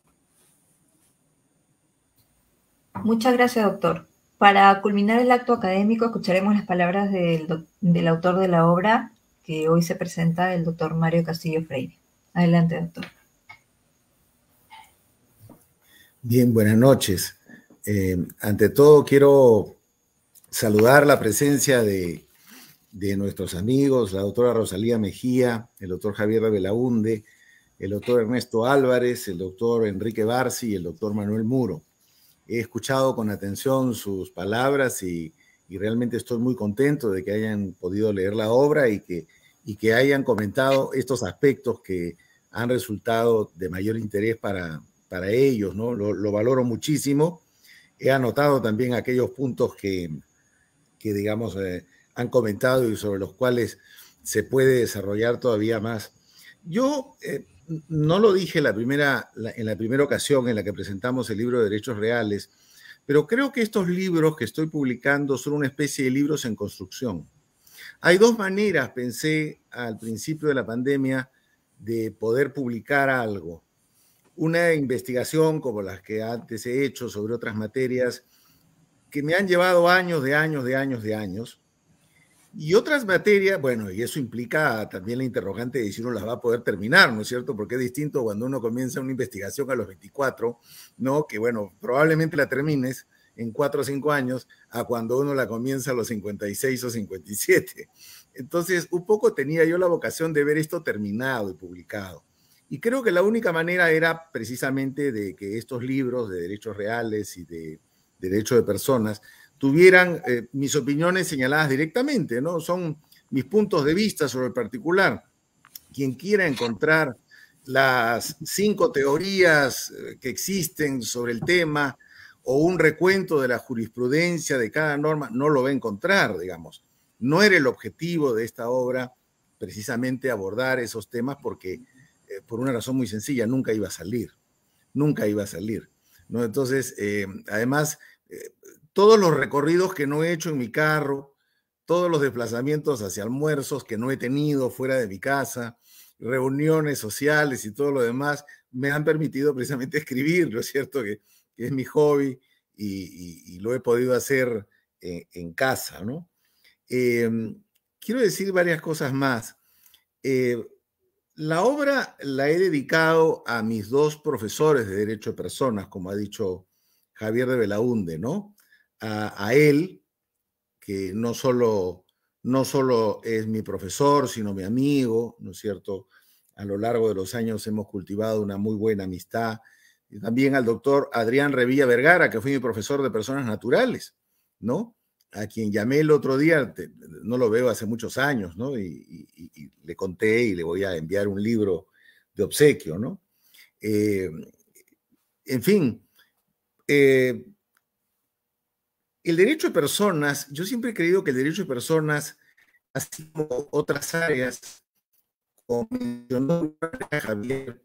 Muchas gracias, doctor. Para culminar el acto académico, escucharemos las palabras del, del autor de la obra que hoy se presenta, el doctor Mario Castillo Freire. Adelante, doctor. Bien, buenas noches. Eh, ante todo, quiero saludar la presencia de, de nuestros amigos, la doctora Rosalía Mejía, el doctor Javier de Belaunde, el doctor Ernesto Álvarez, el doctor Enrique Barsi y el doctor Manuel Muro. He escuchado con atención sus palabras y, y realmente estoy muy contento de que hayan podido leer la obra y que, y que hayan comentado estos aspectos que han resultado de mayor interés para, para ellos, ¿no? Lo, lo valoro muchísimo. He anotado también aquellos puntos que, que digamos, eh, han comentado y sobre los cuales se puede desarrollar todavía más. Yo eh, no lo dije la primera, la, en la primera ocasión en la que presentamos el libro de Derechos Reales, pero creo que estos libros que estoy publicando son una especie de libros en construcción. Hay dos maneras, pensé al principio de la pandemia, de poder publicar algo. Una investigación como las que antes he hecho sobre otras materias que me han llevado años de años de años de años. Y otras materias, bueno, y eso implica también la interrogante de si uno las va a poder terminar, ¿no es cierto? Porque es distinto cuando uno comienza una investigación a los veinticuatro, ¿no? Que bueno, probablemente la termines en cuatro o cinco años, a cuando uno la comienza a los cincuenta y seis o cincuenta y siete. Entonces, un poco tenía yo la vocación de ver esto terminado y publicado. Y creo que la única manera era precisamente de que estos libros de derechos reales y de derechos de personas tuvieran eh, mis opiniones señaladas directamente, ¿no? Son mis puntos de vista sobre el particular. Quien quiera encontrar las cinco teorías que existen sobre el tema o un recuento de la jurisprudencia de cada norma, no lo va a encontrar, digamos. No era el objetivo de esta obra precisamente abordar esos temas porque, eh, por una razón muy sencilla, nunca iba a salir, nunca iba a salir, ¿no? Entonces, eh, además, eh, todos los recorridos que no he hecho en mi carro, todos los desplazamientos hacia almuerzos que no he tenido fuera de mi casa, reuniones sociales y todo lo demás, me han permitido precisamente escribir, ¿no es cierto? Que, que es mi hobby y, y, y lo he podido hacer en, en casa, ¿no? Eh, quiero decir varias cosas más. Eh, la obra la he dedicado a mis dos profesores de Derecho de Personas, como ha dicho Javier de Belaúnde, ¿no? A, a él, que no solo, no solo es mi profesor, sino mi amigo, ¿no es cierto? A lo largo de los años hemos cultivado una muy buena amistad. Y también al doctor Adrián Revilla Vergara, que fue mi profesor de Personas Naturales, ¿no? A quien llamé el otro día, te, no lo veo hace muchos años, ¿no? Y, y, y le conté y le voy a enviar un libro de obsequio, ¿no? Eh, en fin, eh, el derecho de personas, yo siempre he creído que el derecho de personas, así como otras áreas, como mencionó Javier,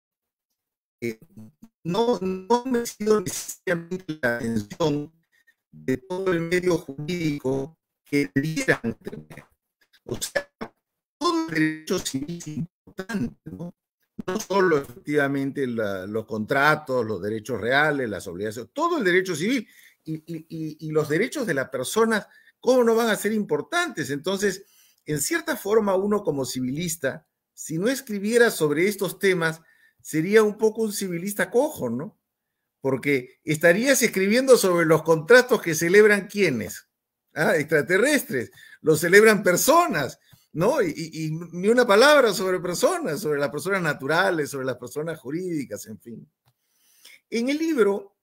eh, no, no me ha sido necesariamente la atención de todo el medio jurídico que debieran tener. O sea, todo el derecho civil es importante, ¿no? No solo efectivamente la, los contratos, los derechos reales, las obligaciones, todo el derecho civil y, y, y los derechos de las personas, ¿cómo no van a ser importantes? Entonces, en cierta forma, uno como civilista, si no escribiera sobre estos temas, sería un poco un civilista cojo, ¿no? Porque estarías escribiendo sobre los contratos que celebran ¿quiénes? ¿Ah? Extraterrestres, los celebran personas, ¿no? Y, y, y ni una palabra sobre personas, sobre las personas naturales, sobre las personas jurídicas, en fin. En el libro,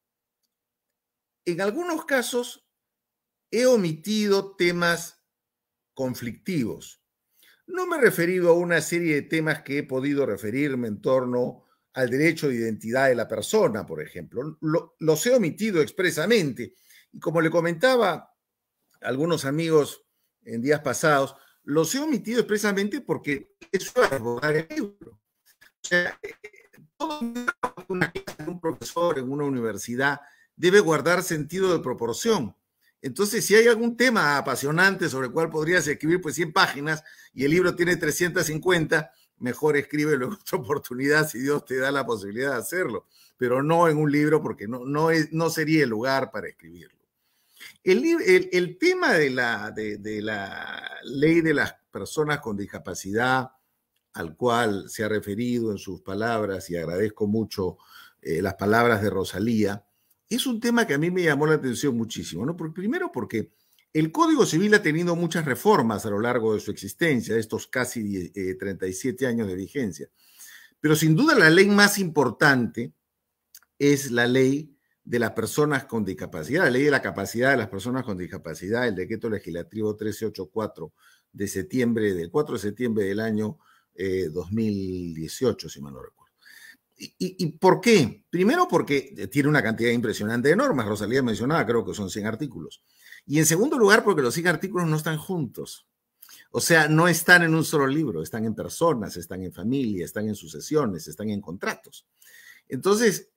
en algunos casos, he omitido temas conflictivos. No me he referido a una serie de temas que he podido referirme en torno al derecho de identidad de la persona, por ejemplo. Lo, los he omitido expresamente. Y como le comentaba a algunos amigos en días pasados, los he omitido expresamente porque eso es abordar el libro. O sea, todo una clase de un profesor en una universidad debe guardar sentido de proporción. Entonces, si hay algún tema apasionante sobre el cual podrías escribir pues cien páginas y el libro tiene trescientas cincuenta, mejor escríbelo en otra oportunidad si Dios te da la posibilidad de hacerlo, pero no en un libro porque no, no, es, no sería el lugar para escribirlo. El, el, el tema de la, de, de la ley de las personas con discapacidad, al cual se ha referido en sus palabras, y agradezco mucho eh, las palabras de Rosalía, es un tema que a mí me llamó la atención muchísimo, ¿no? Porque, primero porque el Código Civil ha tenido muchas reformas a lo largo de su existencia, estos casi eh, treinta y siete años de vigencia. Pero sin duda la ley más importante es la ley de las personas con discapacidad, la ley de la capacidad de las personas con discapacidad, el decreto legislativo trece ochenta y cuatro de septiembre, del cuatro de septiembre del año eh, dos mil dieciocho, si mal no recuerdo. ¿Y, y, ¿Y por qué? Primero porque tiene una cantidad impresionante de normas, Rosalía mencionaba, creo que son cien artículos. Y en segundo lugar, porque los cien artículos no están juntos. O sea, no están en un solo libro, están en personas, están en familia, están en sucesiones, están en contratos. Entonces, eh,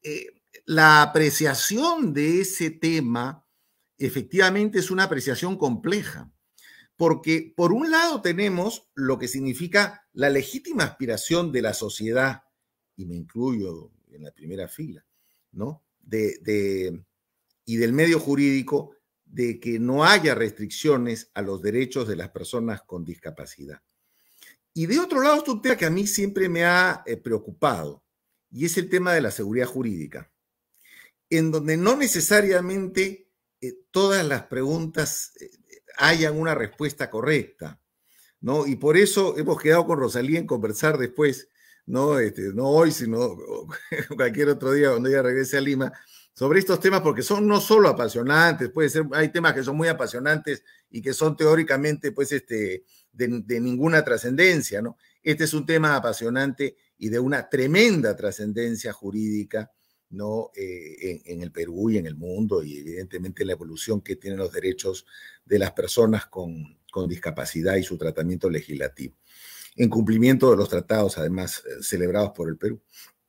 la apreciación de ese tema efectivamente es una apreciación compleja, porque por un lado tenemos lo que significa la legítima aspiración de la sociedad, y me incluyo en la primera fila, ¿no? De, de, y del medio jurídico, de que no haya restricciones a los derechos de las personas con discapacidad. Y de otro lado está un tema que a mí siempre me ha eh, preocupado, y es el tema de la seguridad jurídica, en donde no necesariamente eh, todas las preguntas eh, hayan una respuesta correcta, ¿no? Y por eso hemos quedado con Rosalía en conversar después, no, este, no hoy, sino cualquier otro día cuando ella regrese a Lima, sobre estos temas, porque son no solo apasionantes, puede ser, hay temas que son muy apasionantes y que son teóricamente, pues, este, de, de ninguna trascendencia, ¿no? Este es un tema apasionante y de una tremenda trascendencia jurídica, ¿no? Eh, en, en el Perú y en el mundo, y evidentemente la evolución que tienen los derechos de las personas con, con discapacidad y su tratamiento legislativo, en cumplimiento de los tratados, además, eh, celebrados por el Perú.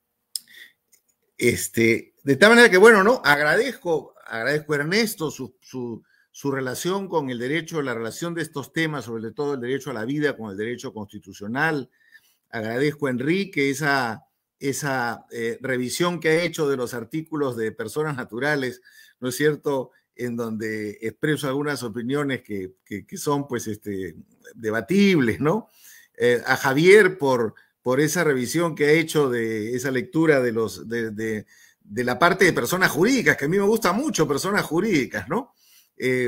Este, de tal manera que, bueno, ¿no? Agradezco, agradezco a Ernesto su, su, su relación con el derecho, la relación de estos temas, sobre todo el derecho a la vida con el derecho constitucional. Agradezco a Enrique esa, esa eh, revisión que ha hecho de los artículos de personas naturales, ¿no es cierto?, en donde expreso algunas opiniones que, que, que son, pues, este, debatibles, ¿no? Eh, a Javier por... por esa revisión que ha hecho de esa lectura de, los, de, de, de la parte de personas jurídicas, que a mí me gusta mucho personas jurídicas, ¿no? Eh,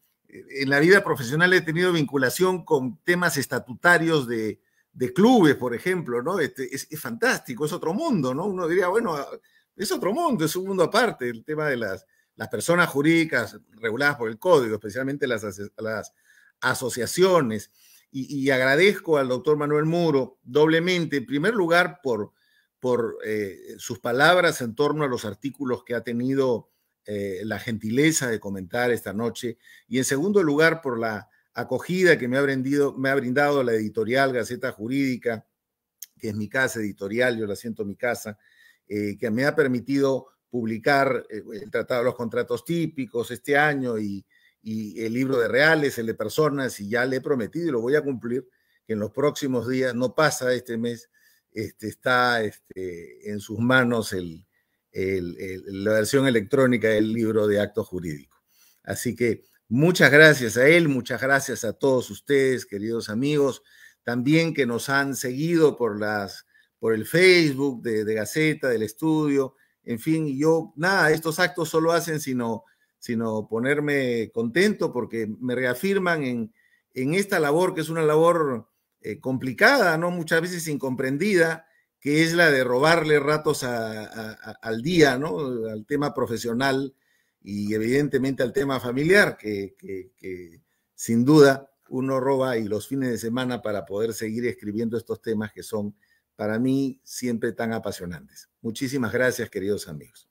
en la vida profesional he tenido vinculación con temas estatutarios de, de clubes, por ejemplo, ¿no? Este, es, es fantástico, es otro mundo, ¿no? Uno diría, bueno, es otro mundo, es un mundo aparte, el tema de las, las personas jurídicas reguladas por el código, especialmente las, las asociaciones. Y, y agradezco al doctor Manuel Muro doblemente, en primer lugar, por, por eh, sus palabras en torno a los artículos que ha tenido eh, la gentileza de comentar esta noche, y en segundo lugar, por la acogida que me ha, brindido, me ha brindado la editorial Gaceta Jurídica, que es mi casa editorial, yo la siento mi casa, eh, que me ha permitido publicar eh, el Tratado de los Contratos Típicos este año y y el libro de reales, el de personas, y ya le he prometido y lo voy a cumplir, que en los próximos días, no pasa este mes, este, está este, en sus manos el, el, el, la versión electrónica del libro de acto jurídico. Así que muchas gracias a él, muchas gracias a todos ustedes, queridos amigos, también que nos han seguido por, las, por el Facebook de, de Gaceta, del estudio, en fin, y yo, nada, estos actos solo hacen sino... sino ponerme contento porque me reafirman en, en esta labor, que es una labor eh, complicada, ¿no? Muchas veces incomprendida, que es la de robarle ratos a, a, a, al día, ¿no? Al tema profesional y evidentemente al tema familiar, que, que, que sin duda uno roba y los fines de semana para poder seguir escribiendo estos temas que son para mí siempre tan apasionantes. Muchísimas gracias, queridos amigos.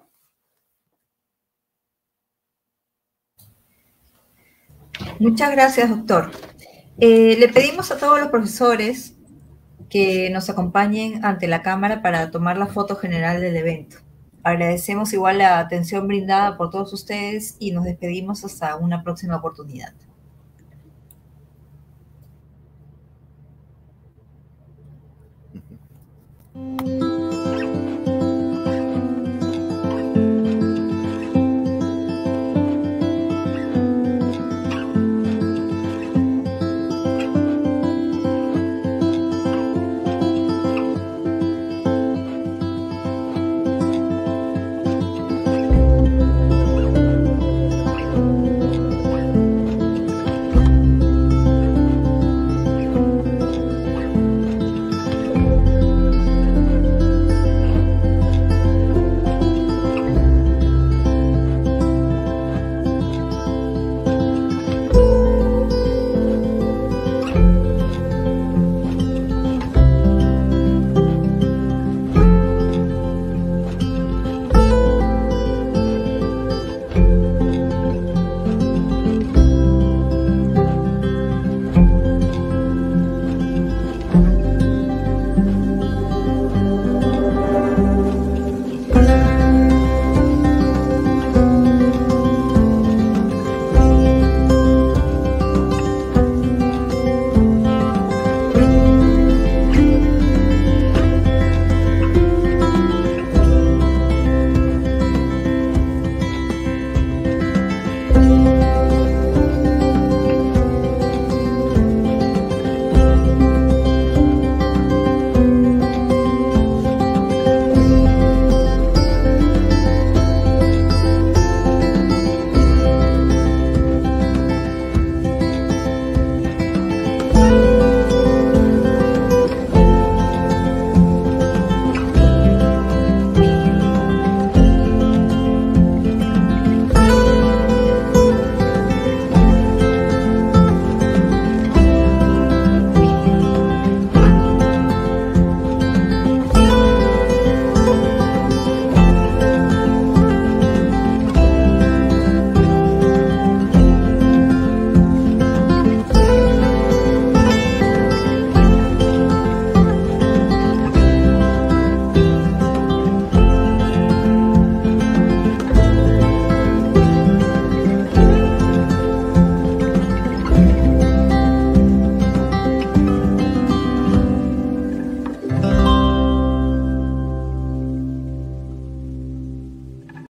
Muchas gracias, doctor. Eh, le pedimos a todos los profesores que nos acompañen ante la cámara para tomar la foto general del evento. Agradecemos igual la atención brindada por todos ustedes y nos despedimos hasta una próxima oportunidad. Uh-huh.